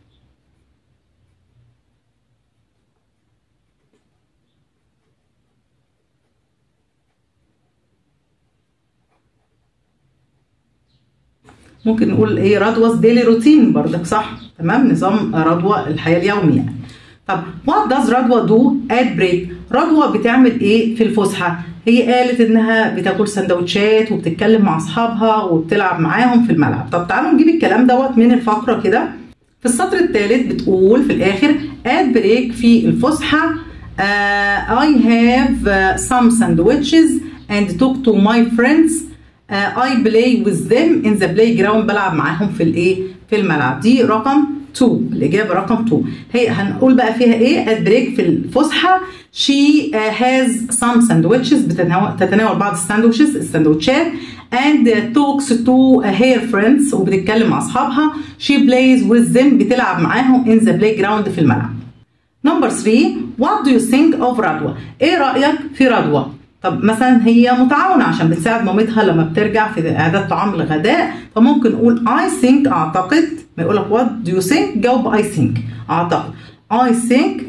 S1: ممكن نقول ايه رضوى's daily routine برضك صح. تمام. نظام رضوى الحياه اليوميه يعني. طب what does رضوى do at break. رضوى بتعمل ايه في الفسحه؟ هي قالت انها بتاكل سندوتشات وبتتكلم مع اصحابها وبتلعب معاهم في الملعب. طب تعالوا نجيب الكلام دوت من الفقره كده. في السطر الثالث بتقول في الاخر at break في الفسحه uh, I have uh, some sandwiches and talk to my friends. Uh, I play with them in the playground. بلعب معاهم في الايه في الملعب. دي رقم اتنين. الاجابه رقم اتنين. هي هنقول بقى فيها ايه at break في الفسحه. she uh, has some sandwiches. بتتناول تتناول بعض الساندوتشز السندوتشات and uh, talks to uh, her friends. وبتتكلم مع اصحابها. she plays with them. بتلعب معاهم in the playground في الملعب. number three what do you think of رضوى. ايه رايك في رضوى؟ طب مثلا هي متعاونة عشان بتساعد مامتها لما بترجع في إعداد طعام الغداء. فممكن نقول I think. أعتقد. ما يقولك what do you think جاوب I think. أعتقد. I think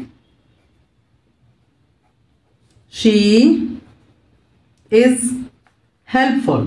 S1: she is helpful.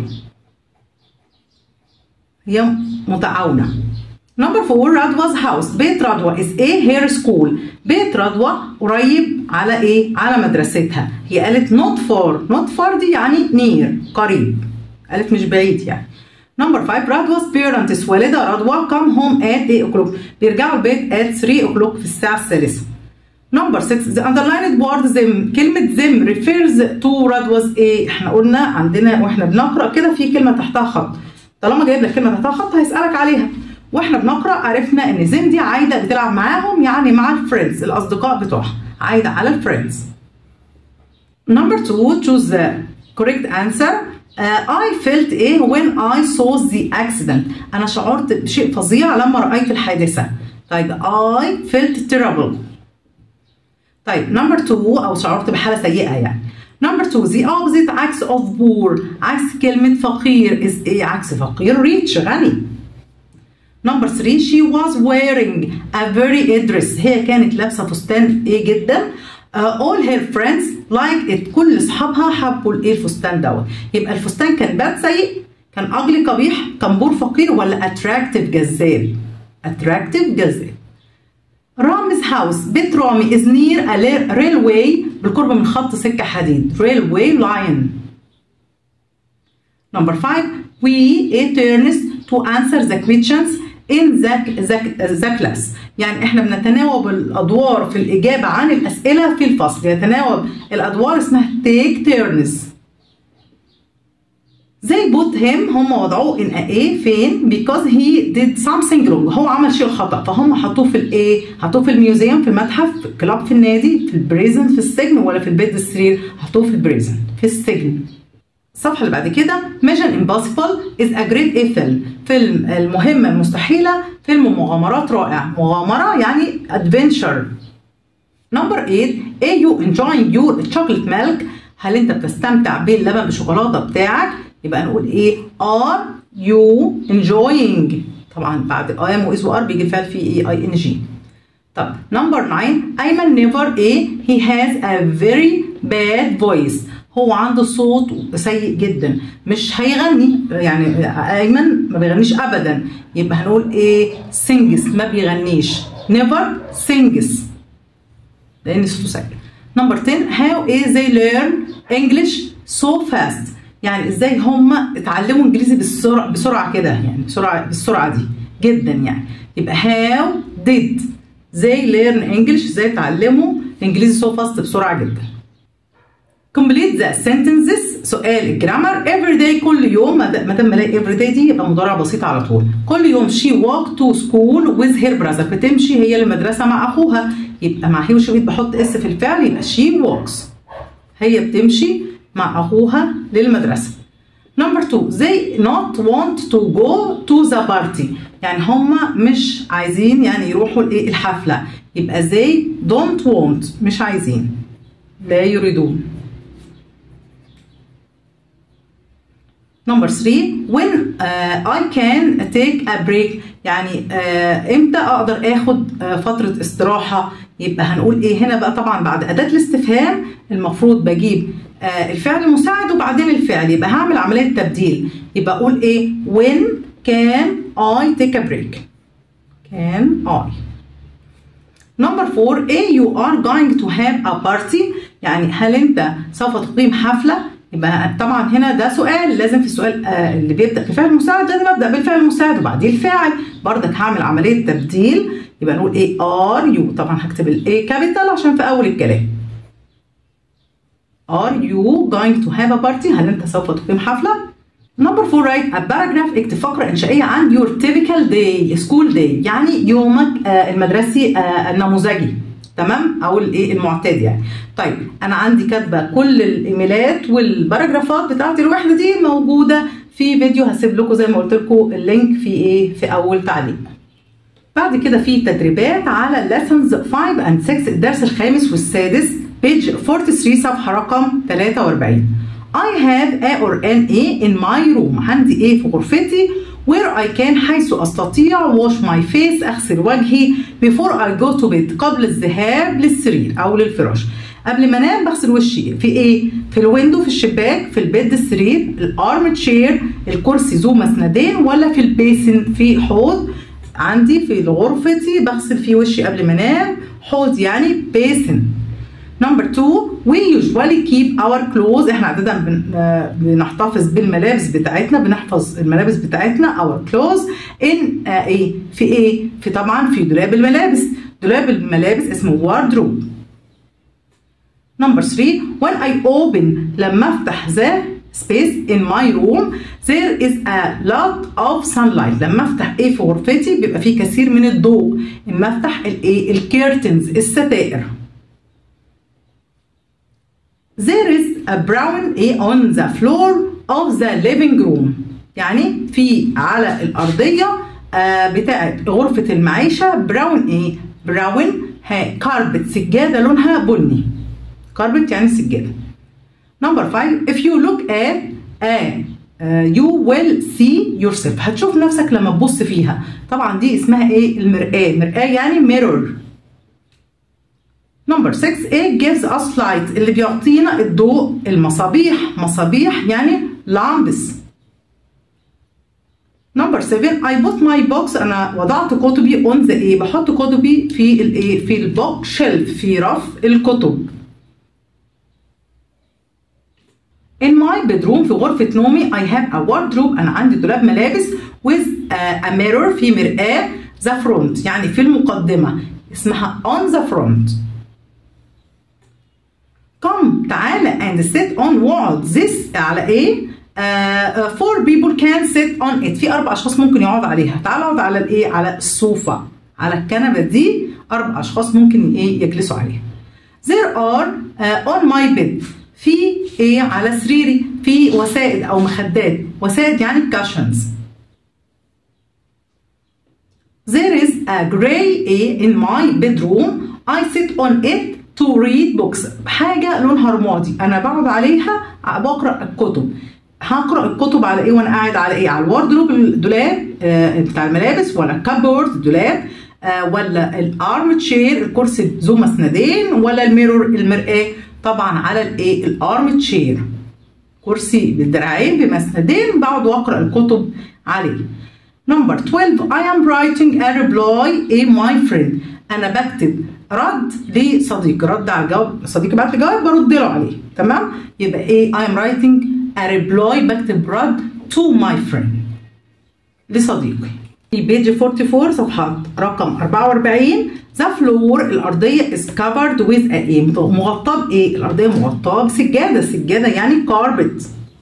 S1: هي متعاونة. Number four رضوى's house. بيت رضوى is a her school. بيت رضوى قريب على ايه؟ على مدرستها. هي قالت not far. not far دي يعني near قريب. قالت مش بعيد يعني. Number five رضوى's parents والدة رضوى come home at eight o'clock. بيرجعوا البيت at three o'clock في الساعة الثالثة. Number six the underlined word them. كلمة them refers to رضوى's ايه؟ احنا قلنا عندنا واحنا بنقرأ كده في كلمة تحتها خط. طالما جايب لك كلمة تحتها خط هيسألك عليها. واحنا بنقرا عرفنا ان زين دي عايده بتلعب معاهم يعني مع الفريندز الاصدقاء بتوعها. عايده على الفريندز. Number two choose the correct answer. uh, I felt ايه when I saw the accident. انا شعرت بشيء فظيع لما رايت الحادثه. طيب I felt terrible. طيب number two او شعرت بحاله سيئه يعني. Number two the opposite عكس of poor. عكس كلمه فقير is ايه؟ عكس فقير rich غني. Number three she was wearing a very dress. هي كانت لابسه فستان ايه جدا. uh, all her friends liked it. كل اصحابها حبوا الايه الفستان دوت. يبقى الفستان كان باد سيء، كان اجلي قبيح، كان بور فقير، ولا attractive جذاب؟ attractive جذاب. رامز هاوس بيت رامي is near a railway. بالقرب من خط سكه حديد. railway line. Number five we a turns to answer the questions in the, the, the class. يعني احنا بنتناوب الادوار في الاجابه عن الاسئله في الفصل. يتناوب الادوار اسمها take turns. They put him هم وضعوه in a A فين because he did something wrong هو عمل شيء خطأ فهم حطوه في الايه حطوه في الميوزيوم في المتحف في الكلاب في النادي في البريزن في السجن ولا في البيت السرير حطوه في البريزن في السجن. الصفحة اللي بعد كده Mission Impossible is a great A film فيلم المهمة المستحيلة فيلم مغامرات رائع مغامرة يعني adventure. Number eight Are you enjoying your chocolate milk هل انت بتستمتع باللبن بالشوكولاتة بتاعك يبقى نقول ايه are you enjoying طبعا بعد I am و is و are بيجي الفعل فيه ايه I N G. طب نمبر nine أيمن never ايه he has a very bad voice هو عنده صوت سيء جدا مش هيغني يعني أيمن ما بيغنيش أبدا يبقى هنقول ايه sings ما بيغنيش never sings لأن صوته سيء. نمبر ten how is they learn English so fast يعني ازاي هم اتعلموا انجليزي بالسرعه بسرعه كده يعني بسرعه بالسرعه دي جدا يعني يبقى how did they learn English ازاي اتعلموا انجليزي so fast بسرعه جدا. complete the sentences سؤال الجرامر every day كل يوم ما دام الاقي every day دي يبقى مضارع بسيط على طول. كل يوم she walked to school with her brother بتمشي هي للمدرسه مع اخوها يبقى مع هي وشويت بحط اس في الفعل يبقى she walks هي بتمشي مع أخوها للمدرسة. نمبر two they not want to go to the party يعني هما مش عايزين يعني يروحوا الايه الحفلة يبقى they don't want مش عايزين لا يريدون. نمبر three when uh, I can take a break يعني uh, امتى اقدر اخد uh, فترة استراحة يبقى هنقول ايه هنا بقى طبعا بعد أداة الاستفهام المفروض بجيب آه الفعل المساعد وبعدين الفعل يبقى هعمل عملية تبديل يبقى اقول ايه when can I take a break can I. نمبر four A you are going to have a party يعني هل انت سوف تقيم حفلة يبقى طبعا هنا ده سؤال لازم في السؤال آه اللي بيبدأ بفعل مساعد لازم ابدأ بالفعل المساعد وبعدين الفاعل برضك هعمل عملية تبديل يبقى نقول ايه are you طبعا هكتب الايه كابيتال عشان في اول الكلام. Are you going to have a party هل انت سوف تقيم حفلة؟ نمبر four write a paragraph اكتب فقرة إنشائية عن your typical day school day يعني يومك آه المدرسي آه النموذجي تمام او الايه المعتاد يعني. طيب انا عندي كاتبه كل الايميلات والباراجرافات بتاعت الوحده دي موجوده في فيديو هسيب لكم زي ما قلت لكم اللينك في ايه في اول تعليق. بعد كده في تدريبات على lessons five and six الدرس الخامس والسادس page forty-three صفحه رقم ثلاثة وأربعين. I have a or an A in my room عندي ايه في غرفتي where I can حيث أستطيع wash my face أغسل وجهي before I go to bed قبل الذهاب للسرير أو للفراش. قبل ما أنام بغسل وشي في إيه؟ في الويندو في الشباك في البيد السرير الارم تشير الكرسي ذو مسندين ولا في البيسن في حوض عندي في غرفتي بغسل فيه وشي قبل ما أنام حوض يعني بيسن. نمبر two we usually keep our clothes احنا عادة بن, بنحتفظ بالملابس بتاعتنا بنحفظ الملابس بتاعتنا our clothes in آه ايه في ايه في طبعا في دولاب الملابس دولاب الملابس اسمه wardrobe. نمبر three when I open لما افتح the space in my room there is a lot of sunlight لما افتح ايه في غرفتي بيبقى فيه كثير من الضوء اما افتح الايه الكيرتنز الستائر. There is a brown A on the floor of the living room يعني في على الأرضية آه بتاعت غرفة المعيشة براون ايه براون كاربت سجادة لونها بني كاربت يعني سجادة. نمبر five if you look at a uh, you will see yourself هتشوف نفسك لما تبص فيها طبعا دي اسمها ايه المرآة مرآة يعني mirror. نمبر six A gives us light اللي بيعطينا الضوء المصابيح مصابيح يعني lamps. نمبر seven I put my books أنا وضعت كتبي on the A بحط كتبي في الايه في البوك شيلف في رف الكتب. In my bedroom في غرفة نومي I have a wardrobe أنا عندي دولاب ملابس with a mirror في مرآة the front يعني في المقدمة اسمها on the front. Come تعالى and sit on واقعد this على ايه uh, four people can sit on it. في أربع أشخاص ممكن يقعد عليها. تعال اقعد على الإيه؟ على الصوفة، على الكنبة دي أربع أشخاص ممكن إيه يجلسوا عليها. There are uh, on my bed. في إيه على سريري؟ في وسائد أو مخدات. وسائد يعني cushions. There is a gray A in my bedroom. I sit on it to read books. حاجة لونها رمادي أنا بقعد عليها بقرأ الكتب. هقرأ الكتب على إيه وأنا قاعد على إيه؟ على الوردروب الدولاب آه بتاع الملابس، ولا الكابورد الدولاب، آه ولا الارم تشير الكرسي ذو مسندين، ولا الميرور المرآة؟ طبعا على الإيه؟ الارم تشير، كرسي بالدراعين بمسندين بقعد وأقرأ الكتب عليه. Number twelve. I am writing a reply a my friend. أنا بكتب رد لصديقي، رد على الجواب، صديقي بعت لي جواب برد له عليه، تمام؟ يبقى إيه؟ I am writing a reply، بكتب رد to my friend لصديقي. في بيج أربعة وأربعين صفحة رقم أربعة وأربعين. The floor الأرضية is covered with a إيه؟ مغطاة بإيه؟ الأرضية مغطاة بسجادة، سجادة يعني carpet.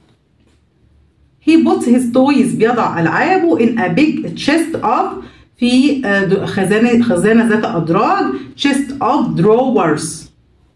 S1: He puts his toys بيضع ألعابه in a big chest of في خزانة خزانة ذات أدراج chest of drawers.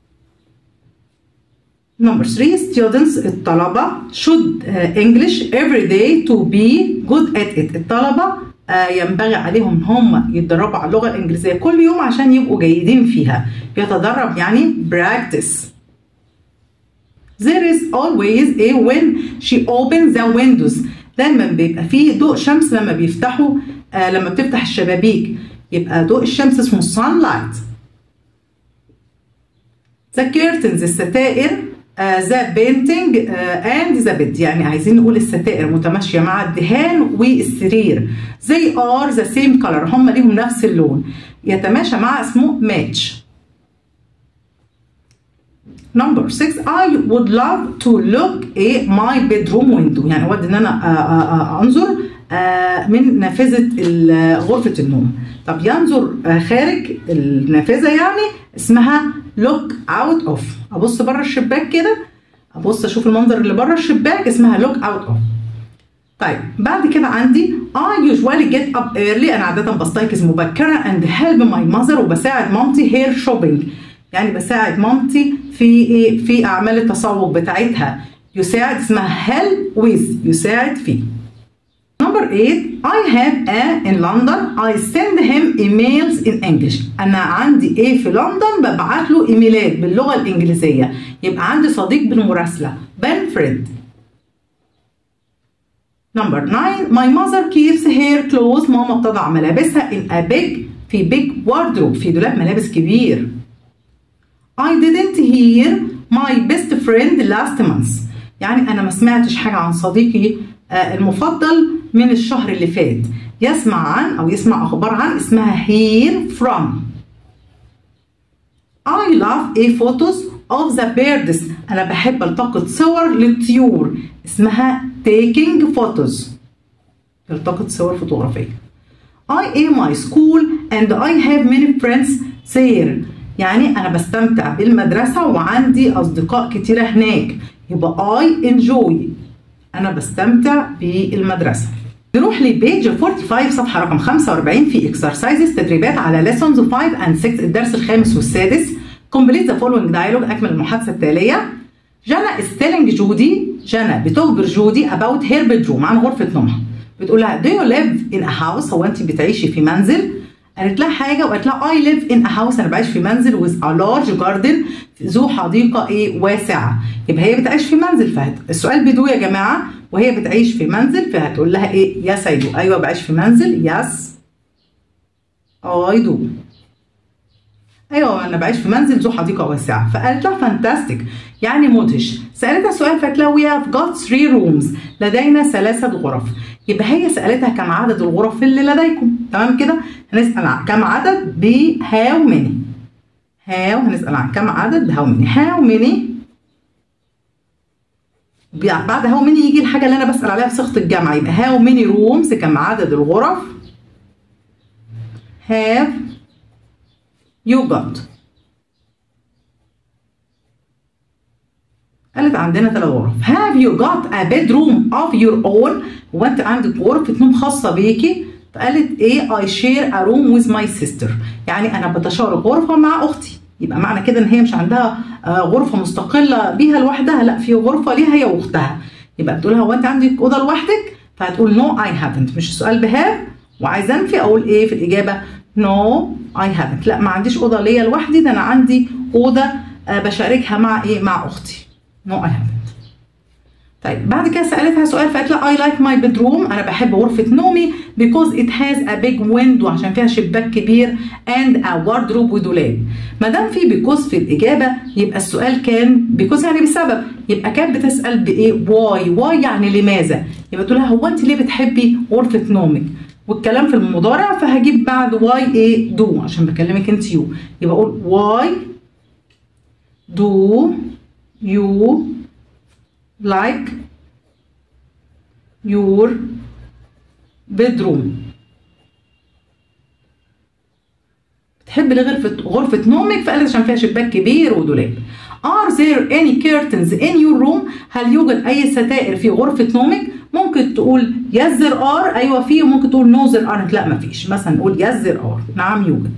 S1: Number three. Students الطلبة should uh, English every day to be good at it. الطلبة uh, ينبغي عليهم ان هم يتدربوا على اللغة الإنجليزية كل يوم عشان يبقوا جيدين فيها. بيتدرب يعني practice. There is always a when she opens the windows. دايما بيبقى فيه ضوء شمس لما بيفتحوا آه لما بتفتح الشبابيك، يبقى ضوء الشمس اسمه sunlight. The curtains الستائر، uh, the painting uh, and the bed. يعني عايزين نقول الستائر متماشية مع الدهان والسرير. They are the same color. هم ليهم نفس اللون، يتماشى مع اسمه match. Number six. I would love to look at my bedroom window. يعني أود إن أنا أنظر من نافذة غرفة النوم. طب ينظر خارج النافذة يعني اسمها look out of. أبص بره الشباك كده، أبص أشوف المنظر اللي بره الشباك اسمها look out of. طيب بعد كده عندي I usually get up early. أنا عادة بستيقظ مبكرا and help my mother وبساعد مامتي hair shopping. يعني بساعد مامتي في ايه؟ في اعمال التسوق بتاعتها. يساعد اسمها help with، يساعد فيه. Number eight. I have a in London. I send him emails in English. أنا عندي إيه في لندن ببعت له إيميلات باللغة الإنجليزية. يبقى عندي صديق بالمراسلة Ben friend. Number nine. My mother keeps her clothes. ماما بتضع ملابسها in a big في big wardrobe في دولاب ملابس كبير. I didn't hear my best friend last month. يعني أنا ما سمعتش حاجة عن صديقي المفضل من الشهر اللي فات. يسمع عن أو يسمع أخبار عن اسمها hear from. I love a photos of the birds. أنا بحب التقط صور للطيور اسمها taking photos. التقط صور فوتوغرافية. I am my school and I have many friends there. يعني أنا بستمتع بالمدرسة وعندي أصدقاء كتيرة هناك. يبقى I enjoy، أنا بستمتع بالمدرسة. نروح لبيج خمسة وأربعين صفحة رقم خمسة وأربعين في exercises تدريبات على lessons five and six الدرس الخامس والسادس. Complete the following dialogue. أكمل المحادثة التالية. جانا is telling جودي. جانا بتخبر جودي about her bedroom عن غرفة نومها. بتقول لها do you live in a house؟ هو أنت بتعيشي في منزل؟ قالت لها حاجه وقالت لها I live in a house. انا بعيش في منزل with a large garden ذو حديقه ايه واسعه. يبقى هي بتعيش في منزل. فهت السؤال بدو يا جماعه، وهي بتعيش في منزل فهتقول لها ايه؟ يس اي دو. ايوه بعيش في منزل. يس اي دو. ايوه انا بعيش في منزل ذو حديقه واسعه. فقالت لها فانتاستيك يعني مدهش. سالتها سؤال فقالت لها we have got three rooms. لدينا ثلاثه غرف. يبقى هي سالتها كم عدد الغرف اللي لديكم. تمام كده. هنسال عن كم عدد ب how many. how هنسال عن كم عدد ب how many. how many بعد how many يجي الحاجه اللي انا بسال عليها بصيغه الجمع. يبقى how many rooms كم عدد الغرف have you got. قالت عندنا ثلاث غرف. Have you got a bedroom of your own؟ هو انت عندك غرفة نوم خاصة بيكي؟ فقالت ايه I share a room with my sister، يعني انا بتشارك غرفة مع اختي. يبقى معنى كده ان هي مش عندها غرفة مستقلة بيها لوحدها، لا في غرفة ليها هي واختها. يبقى بتقول لها هو انت عندك اوضة لوحدك؟ فهتقول no I haven't، مش السؤال بهاف وعايزه انفي اقول ايه في الاجابه؟ no I haven't، لا ما عنديش اوضه ليا لوحدي، ده انا عندي اوضه بشاركها مع ايه؟ مع اختي. no I haven't. طيب بعد كده سالتها سؤال فقالت لها I like my bedroom، انا بحب غرفه نومي because it has a big window، عشان فيها شباك كبير and a wardrobe ودولاب. ما دام في because في الاجابه يبقى السؤال كان because يعني بسبب، يبقى كانت بتسال بايه؟ why. why يعني لماذا؟ يبقى تقول لها هو انت ليه بتحبي غرفه نومك؟ والكلام في المضارع فهجيب بعد why ايه؟ do، عشان بكلمك انت يو. يبقى اقول why do you like your bedroom؟ بتحب ليه غرفة غرفة نومك؟ فقالت عشان فيها شباك كبير ودولاب. Are there any curtains in your room؟ هل يوجد أي ستائر في غرفة نومك؟ ممكن تقول yes there are، أيوة في، وممكن تقول no there aren't، لا مفيش. مثلا نقول yes there are، نعم يوجد.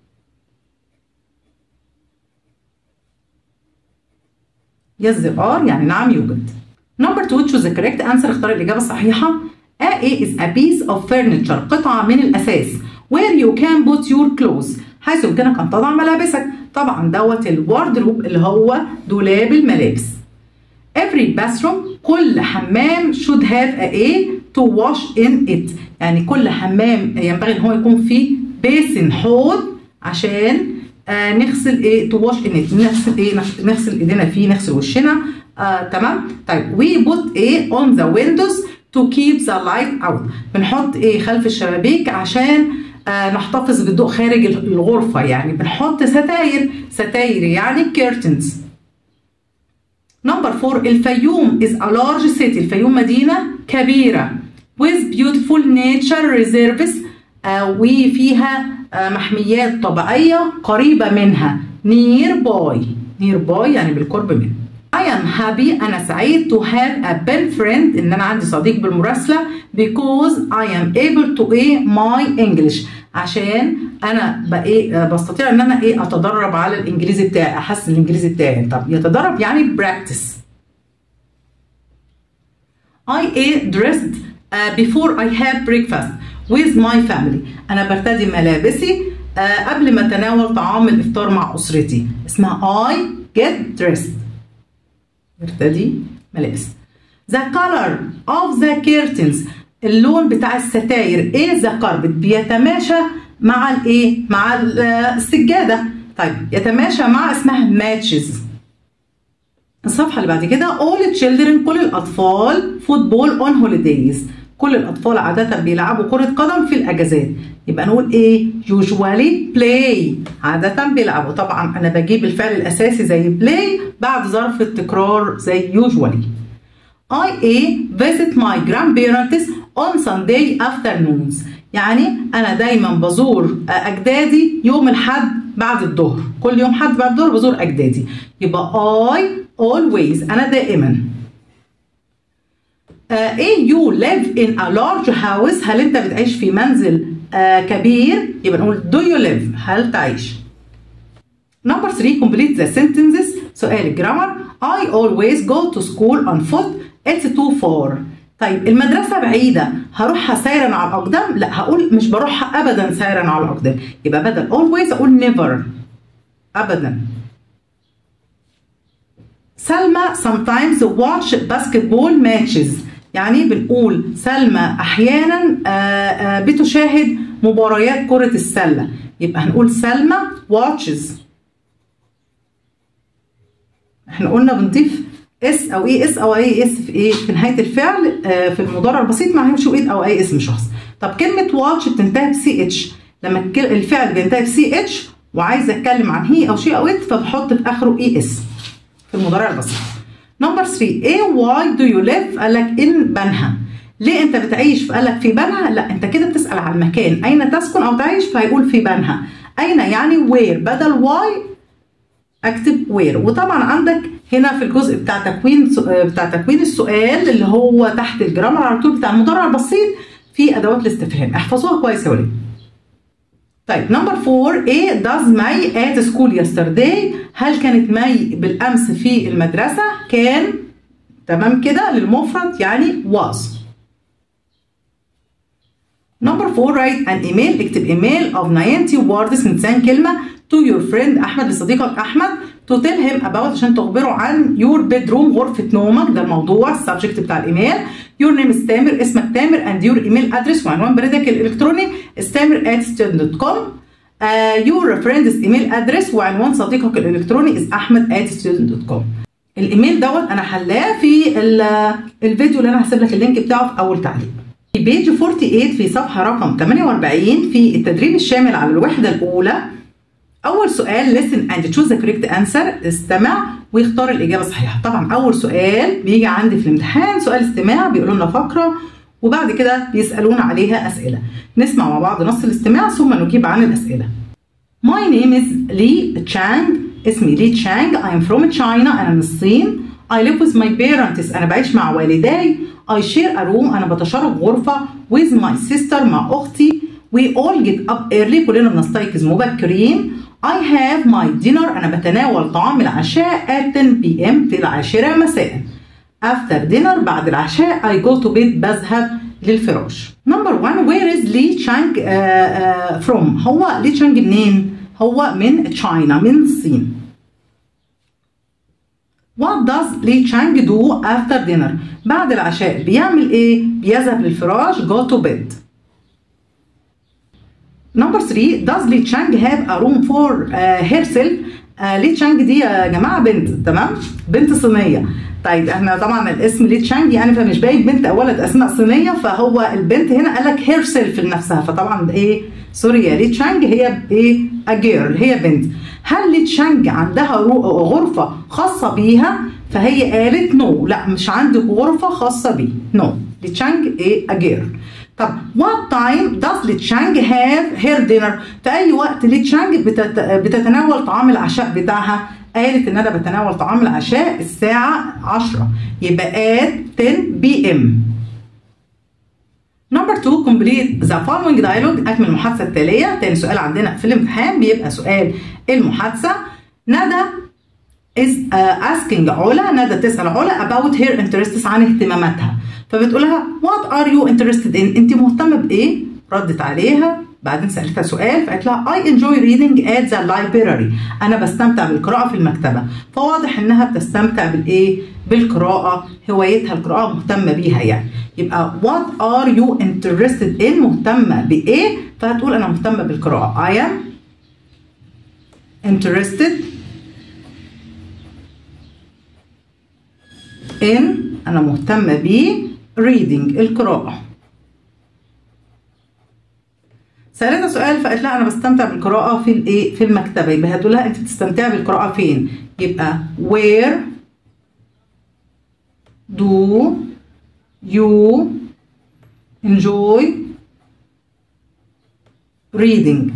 S1: yes there are يعني نعم يوجد. Number two choose the correct answer، اختار الإجابة الصحيحة. A is a piece of furniture، قطعة من الأساس where you can put your clothes، حيث يمكنك أن تضع ملابسك. طبعا دوت الواردروب اللي هو دولاب الملابس. Every bathroom، كل حمام should have a A to wash in it، يعني كل حمام ينبغي ان هو يكون فيه بيسن حوض عشان آه نغسل ايه؟ to wash in it، نغسل ايه؟ نغسل ايدينا فيه، نغسل وشنا. آه تمام. طيب we put A on the windows to keep the light out، بنحط ايه خلف الشبابيك عشان آه نحتفظ بالضوء خارج الغرفة، يعني بنحط ستاير. ستاير يعني curtains. نمبر فور الفيوم is a large city، الفيوم مدينة كبيرة with beautiful nature reserves، آه وفيها آه محميات طبيعية قريبة منها nearby. nearby يعني بالقرب منها. I am happy، أنا سعيد to have a pen friend، إن أنا عندي صديق بالمراسلة because I am able to ايه my English، عشان أنا بقى بستطيع إن أنا إيه أتدرب على الإنجليزي بتاعي، أحسن الإنجليزي بتاعي. طب يتدرب يعني practice. I ate dressed uh, before I have breakfast with my family، أنا برتدي ملابسي uh, قبل ما أتناول طعام الإفطار مع أسرتي، اسمها I get dressed، برتدي ملابس. The color of the curtains، اللون بتاع الستاير ايه؟ the carpet، بيتماشى مع الايه؟ مع السجادة. طيب يتماشى مع اسمها matches. الصفحة اللي بعد كده all children، كل الأطفال football on holidays، كل الأطفال عادة بيلعبوا كرة قدم في الأجازات. يبقى نقول إيه؟ usually play، عادة بيلعبوا. طبعا أنا بجيب الفعل الأساسي زي play بعد ظرف التكرار زي usually. I visit my grandparents on Sunday afternoons، يعني أنا دايما بزور أجدادي يوم الحد بعد الظهر، كل يوم حد بعد الظهر بزور أجدادي. يبقى I always، أنا دائما. Uh, A you live in a large house، هل أنت بتعيش في منزل uh, كبير؟ يبقى نقول do you live، هل تعيش. Number three complete the sentences، سؤال الجرامر. I always go to school on foot، it's too far. طيب المدرسة بعيدة، هروحها سيرا على الأقدام؟ لا، هقول مش بروحها أبدا سيرا على الأقدام، يبقى بدل always أقول never، أبدا. سلمى sometimes watch basketball matches، يعني بنقول سلمى أحيانا بتشاهد مباريات كرة السلة، يبقى هنقول سلمى watches. احنا قلنا بنضيف اس او اي اس او اي اس في ايه؟ في نهايه الفعل في المضارع البسيط مع هيمشي ايد او اي اسم شخص. طب كلمه واتش بتنتهي بسي اتش، لما الفعل بينتهي بسي اتش وعايز اتكلم عن هي او شي او ات فبحط في اخره اي اس في المضارع البسيط. نمبر ثلاثة ايه واي دو يو ليف؟ قال لك ان بنها. ليه انت بتعيش؟ قال لك في بنها؟ لا، انت كده بتسال على المكان اين تسكن او تعيش، فهيقول في بنها. اين يعني وير، بدل واي اكتب وير. وطبعا عندك هنا في الجزء بتاع تكوين بتاع تكوين السؤال اللي هو تحت الجرامر على طول بتاع المضارع البسيط في ادوات الاستفهام، احفظوها كويس يا ولاد. طيب نمبر أربعة، ايه does May at school yesterday؟ هل كانت مي بالامس في المدرسه؟ كان تمام كده للمفرد يعني was. نمبر أربعة write an email، اكتب ايميل of ninety words من تسعين كلمه to your friend احمد، لصديقك احمد to tell him about عشان تخبره عن your bedroom غرفه نومك، ده الموضوع السبجكت بتاع الايميل. your name is تامر، اسمك تامر and your email address وعنوان بريدك الالكتروني is تامر at student dot com. uh, your friend's email address وعنوان صديقك الالكتروني is احمد at student dot com. الايميل دوت انا حلاه في الفيديو اللي انا هسيب لك اللينك بتاعه في اول تعليق. في بيج ثمانية وأربعين في صفحه رقم ثمانية وأربعين في التدريب الشامل على الوحده الاولى، اول سؤال listen and choose the correct answer، استمع ويختار الاجابه الصحيحه. طبعا اول سؤال بيجي عندي في الامتحان سؤال استماع، بيقولوا لنا فقره وبعد كده بيسالونا عليها اسئله. نسمع مع بعض نص الاستماع ثم نجيب عن الاسئله. My name is Li Chang، اسمي لي تشانج. I am from China، انا من الصين. I live with my parents، انا بعيش مع والداي. I share a room، انا بتشارك غرفه with my sister، مع اختي. We all get up early، كلنا بنستيقظ مبكرين. I have my dinner، انا بتناول طعام العشاء at ten p m في العاشرة مساء. After dinner، بعد العشاء I go to bed، بذهب للفراش. نمبر واحد where is Li Chang uh, uh, from؟ هو لي تشانج منين؟ هو من تشاينا، من الصين. What does Li Chang do after dinner؟ بعد العشاء بيعمل ايه؟ بيذهب للفراش go to bed. نمبر ثلاثة does Li Chang have a room for uh, herself؟ آه لي تشانج دي يا جماعه بنت، تمام؟ بنت صينيه. طيب احنا طبعا الاسم لي تشانج يعني فمش باين بنت او ولد، اسماء صينيه، فهو البنت هنا قال لك هير سيلف لنفسها، فطبعا ايه سوري يا لي تشانج هي ايه ا جيرل، هي بنت. هل لي تشانج عندها غرفه خاصه بيها؟ فهي قالت نو، لا مش عندك غرفه خاصه بي، نو. لي تشانج ايه ا جيرل. طب what time does Li Chang have her dinner؟ في أي وقت لي تشانج بتت... بتتناول طعام العشاء بتاعها؟ قالت إن أنا بتناول طعام العشاء الساعة عشرة، يبقى at ten p m. نمبر two complete the following dialogue، أكمل المحادثة التالية. تاني سؤال عندنا في الامتحان بيبقى سؤال المحادثة. ندى is uh, asking علا، ندى تسأل علا about her interests، عن اهتماماتها، فبتقول لها what are you interested in؟ انت مهتمه بايه؟ ردت عليها، بعدين سالتها سؤال فقالت لها I enjoy reading at the library، انا بستمتع بالقراءه في المكتبه. فواضح انها بتستمتع بالايه؟ بالقراءه، هوايتها القراءه، مهتمه بيها يعني. يبقى what are you interested in؟ مهتمه بايه؟ فهتقول انا مهتمه بالقراءه. I am interested in، انا مهتمه ب reading القراءة. سألتها سؤال فقالت لها أنا بستمتع بالقراءة في الإيه؟ في المكتبة. يبقى هتقول لها أنت بتستمتعي بالقراءة فين؟ يبقى where do you enjoy reading؟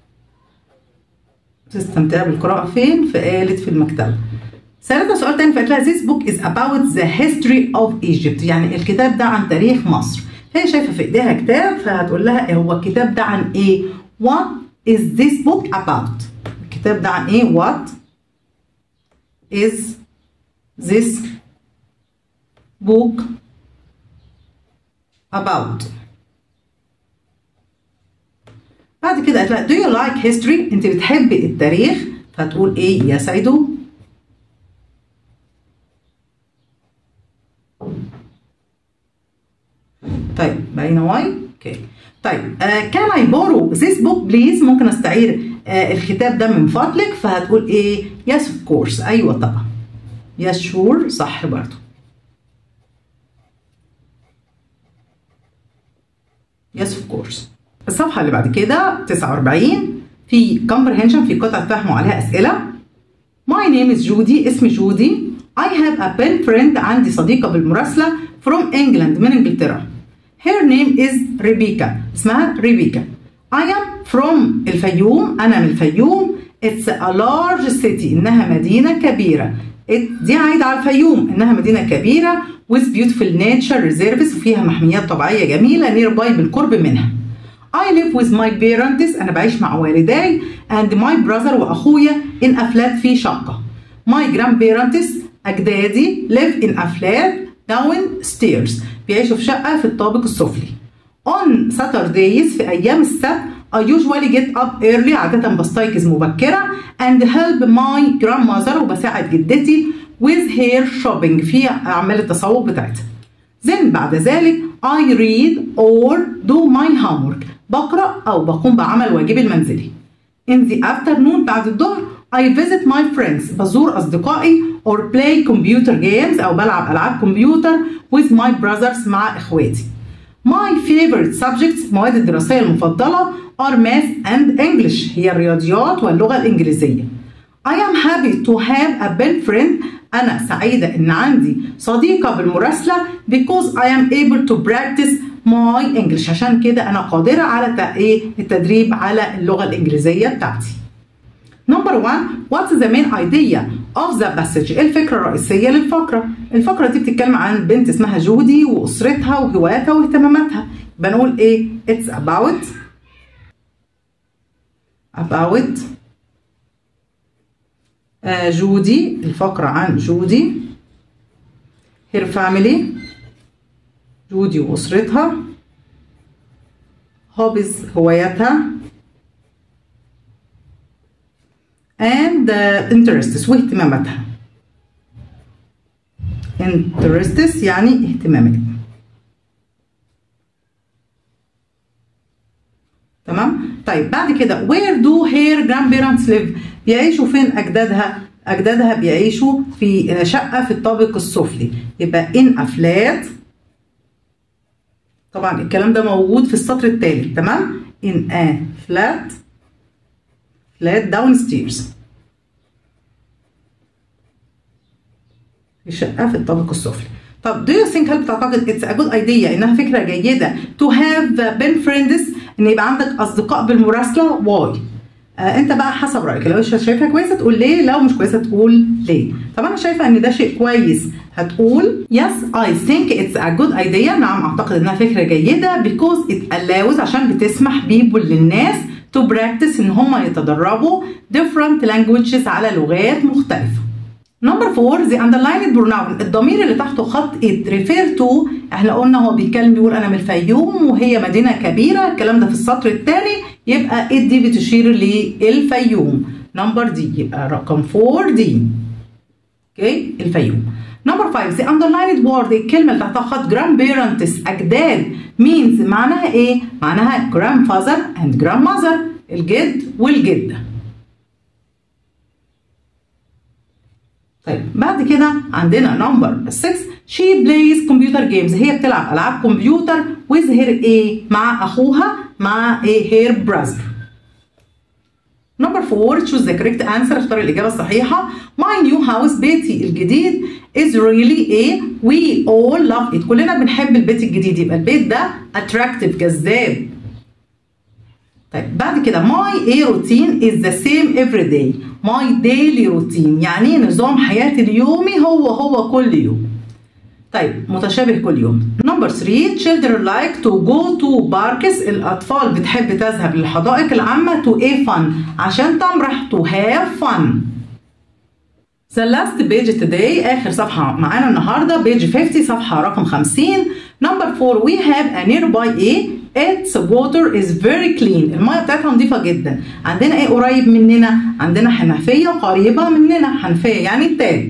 S1: بتستمتعي بالقراءة فين؟ فقالت في المكتبة. سألتها سؤال تاني فقالت لها this book is about the history of Egypt، يعني الكتاب ده عن تاريخ مصر. هي شايفة في ايديها كتاب فهتقول لها إيه هو الكتاب ده عن ايه؟ What is this book about؟ الكتاب ده عن ايه؟ What is this book about؟ بعد كده قالت لها do you like history؟ انت بتحبي التاريخ؟ فهتقول ايه؟ yes I do. طيب باينه واي؟ اوكي. طيب كان اي بورو ذيس بوك بليز؟ ممكن استعير آه الكتاب ده من فضلك؟ فهتقول ايه؟ يس اوف كورس، ايوه طبعا. يس شور، صح برضه. يس اوف كورس. الصفحه اللي بعد كده تسعة وأربعين في كومبريهنشن، في قطعه فهم وعليها اسئله. ماي نيم از جودي، اسمي جودي. I have a pen friend، عندي صديقه بالمراسله from England، من انجلترا. Her name is Rebecca، اسمها ريبيكا. I am from الفيوم، أنا من الفيوم. It's a large city. إنها مدينة كبيرة. It دي عايدة على الفيوم. إنها مدينة كبيرة with beautiful nature reserves وفيها محميات طبيعية جميلة nearby بالقرب منها. I live with my parents. أنا بعيش مع والداي and my brother وأخويا in a flat في شقة. My grandparents أجدادي live in a flat downstairs. بيعيشوا في شقة في الطابق السفلي. On Saturdays في أيام السبت I usually get up early. عادة بستيقظ مبكرة and help my grandmother وبساعد جدتي with her shopping في أعمال التسوق بتاعتها. Then بعد ذلك I read or do my homework. بقرأ أو بقوم بعمل واجبي المنزلي. In the afternoon بعد الظهر I visit my friends. بزور أصدقائي or play computer games أو بلعب ألعاب كمبيوتر with my brothers مع إخواتي. My favorite subjects مواد الدراسية المفضلة are math and English. هي الرياضيات واللغة الإنجليزية. I am happy to have a best friend. أنا سعيدة إن عندي صديقة بالمراسلة because I am able to practice my English. عشان كده أنا قادرة على التدريب على اللغة الإنجليزية بتاعتي. Number one, what's the main idea of the passage؟ الفكرة الرئيسية للفقرة. الفقرة دي بتتكلم عن بنت اسمها جودي وأسرتها وهواياتها واهتماماتها. بنقول إيه؟ It's about about uh, جودي. الفقرة عن جودي her family. جودي وأسرتها. hobbies هواياتها. and uh, interests واهتماماتها. interests يعني اهتمامات. تمام؟ طيب بعد كده where do her grandparents live؟ بيعيشوا فين أجدادها؟ أجدادها بيعيشوا في شقة في الطابق السفلي. يبقى in a flat. طبعا الكلام ده موجود في السطر الثالث. تمام؟ in a flat flat downstairs. الشقة في الطابق السفلي. طب do you think هل بتعتقد it's a good idea إنها فكرة جيدة to have been friends إن يبقى عندك أصدقاء بالمراسلة؟ why؟ آه أنت بقى حسب رأيك. لو شايفها كويسة تقول ليه، لو مش كويسة تقول ليه. طب أنا شايفة إن ده شيء كويس هتقول yes I think it's a good idea. نعم أعتقد إنها فكرة جيدة because it allows عشان بتسمح people للناس to practice إن هم يتدربوا different languages على لغات مختلفة. Number four the underlined pronoun. الضمير اللي تحته خط it refer to. احنا قلنا هو بيتكلم بيقول أنا من الفيوم وهي مدينة كبيرة. الكلام ده في السطر الثاني. يبقى it دي بتشير للفيوم. Number دي يبقى رقم four دي. اوكي الفيوم. Number five the underlined word. الكلمة اللي تحتها خط grandparents أجداد means معناها إيه؟ معناها grandfather and grandmother. الجد والجدة. طيب بعد كده عندنا نمبر ستة she plays computer games. هي بتلعب ألعاب كمبيوتر with her إيه؟ مع أخوها مع إيه؟ her brother. نمبر four choose the correct answer. اختار الإجابة الصحيحة. my new house بيتي الجديد is really إيه؟ we all love it. كلنا بنحب البيت الجديد. يبقى البيت ده attractive جذاب. طيب بعد كده my a routine is the same every day. my daily routine يعني نظام حياتي اليومي هو هو كل يوم. طيب متشابه كل يوم. نمبر ثلاثة children like to go to parks. الأطفال بتحب تذهب للحدائق العامة to a fun عشان تمرح to have fun. The last page today آخر صفحة معانا النهاردة page خمسين صفحة رقم خمسين. نمبر four we have a nearby A. its water is very clean. المية بتاعتها نظيفة جدا. عندنا ايه قريب مننا؟ عندنا حنفية قريبة مننا. حنفية يعني التاب.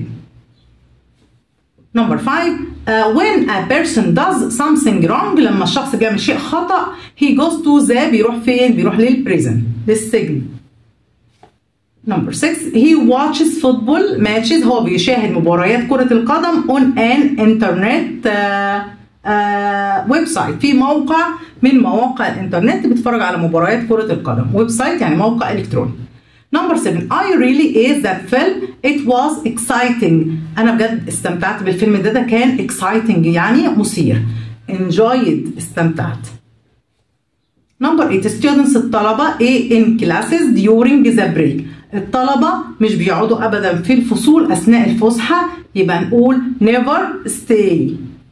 S1: نمبر خمسة uh, when a person does something wrong. لما الشخص بيعمل شيء خطأ he goes to the. بيروح فين؟ بيروح للبريزن للسجن. نمبر ستة he watches football matches. هو بيشاهد مباريات كرة القدم on an internet uh, ويب سايت. في موقع من مواقع الانترنت بتتفرج على مباريات كرة القدم. ويب سايت يعني موقع الكتروني. نمبر سبعة I really ate that film. It was exciting. أنا بجد استمتعت بالفيلم ده. ده كان exciting يعني مثير. enjoyed استمتعت. نمبر ثمانية students الطلبة A in classes during the break. الطلبة مش بيقعدوا أبدا في الفصول أثناء الفسحة، يبقى نقول never stay.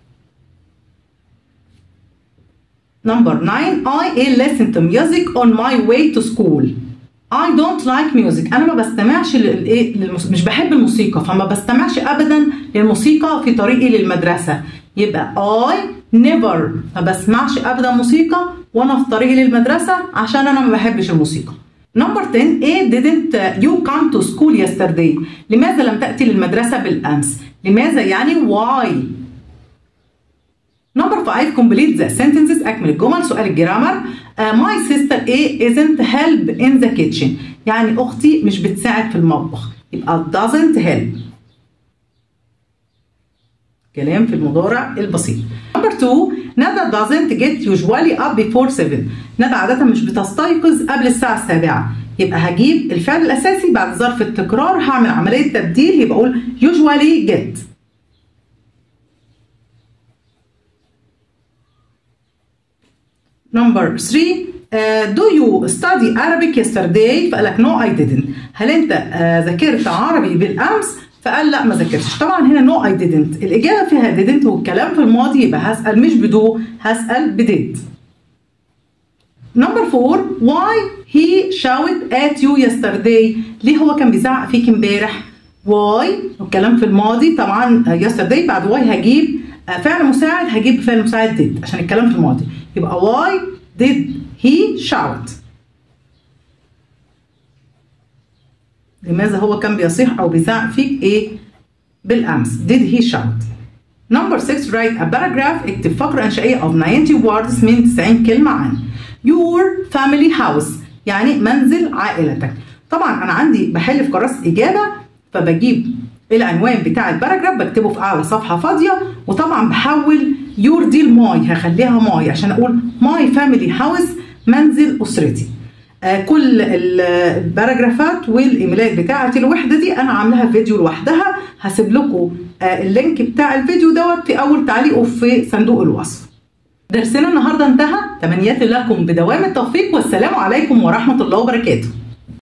S1: Number nine. I listen to music on my way to school. I don't like music. أنا ما بستمعش للإيه للموسيقى، مش بحب الموسيقى، فما بستمعش أبدا للموسيقى في طريقي للمدرسة. يبقى I never ما بسمعش أبدا موسيقى وأنا في طريقي للمدرسة عشان أنا ما بحبش الموسيقى. Number ten. A didn't you come to school yesterday. لماذا لم تأتي للمدرسة بالأمس؟ لماذا يعني why. Number five. Complete the sentences. أكمل الجمل. سؤال الجرامر. uh, My sister A isn't help in the kitchen. يعني أختي مش بتساعد في المطبخ، يبقى doesn't help. كلام في المضارع البسيط. Number two. ندى doesn't get usually up before seven. ندى عادة مش بتستيقظ قبل الساعة السابعة، يبقى هجيب الفعل الأساسي بعد ظرف التكرار، هعمل عملية تبديل، يبقى أقول usually get. Number three. uh, do you study Arabic yesterday؟ فقال لك no I didn't. هل أنت uh, ذاكرت عربي بالأمس؟ فقال لا ما ذاكرتش. طبعا هنا no I didn't، الإجابة فيها didn't والكلام في الماضي، يبقى هسأل مش بدو، هسأل بدid. Number four. why he shouted at you yesterday؟ ليه هو كان بيزعق فيك امبارح؟ why والكلام في الماضي، طبعا yesterday بعد why هجيب فعل مساعد، هجيب فعل مساعد did عشان الكلام في الماضي، يبقى why did he shout؟ لماذا هو كان بيصيح أو بيزعق فيك إيه بالأمس؟ did he shout. Number six. write a paragraph. اكتب فقرة إنشائية of ninety words من تسعين كلمة عن your family house، يعني منزل عائلتك. طبعا أنا عندي بحل في كراسة إجابة، فبجيب العنوان بتاع الباراجراف بكتبه في أعلى صفحة فاضية، وطبعا بحول your دي لماي، هخليها ماي عشان أقول my family house منزل أسرتي. آه كل الباراجرافات والايميلات بتاعه الوحده دي انا عاملاها فيديو لوحدها، هسيب لكم آه اللينك بتاع الفيديو دوت في اول تعليقه في صندوق الوصف. درسنا النهارده انتهى، تمنياتي لكم بدوام التوفيق، والسلام عليكم ورحمه الله وبركاته.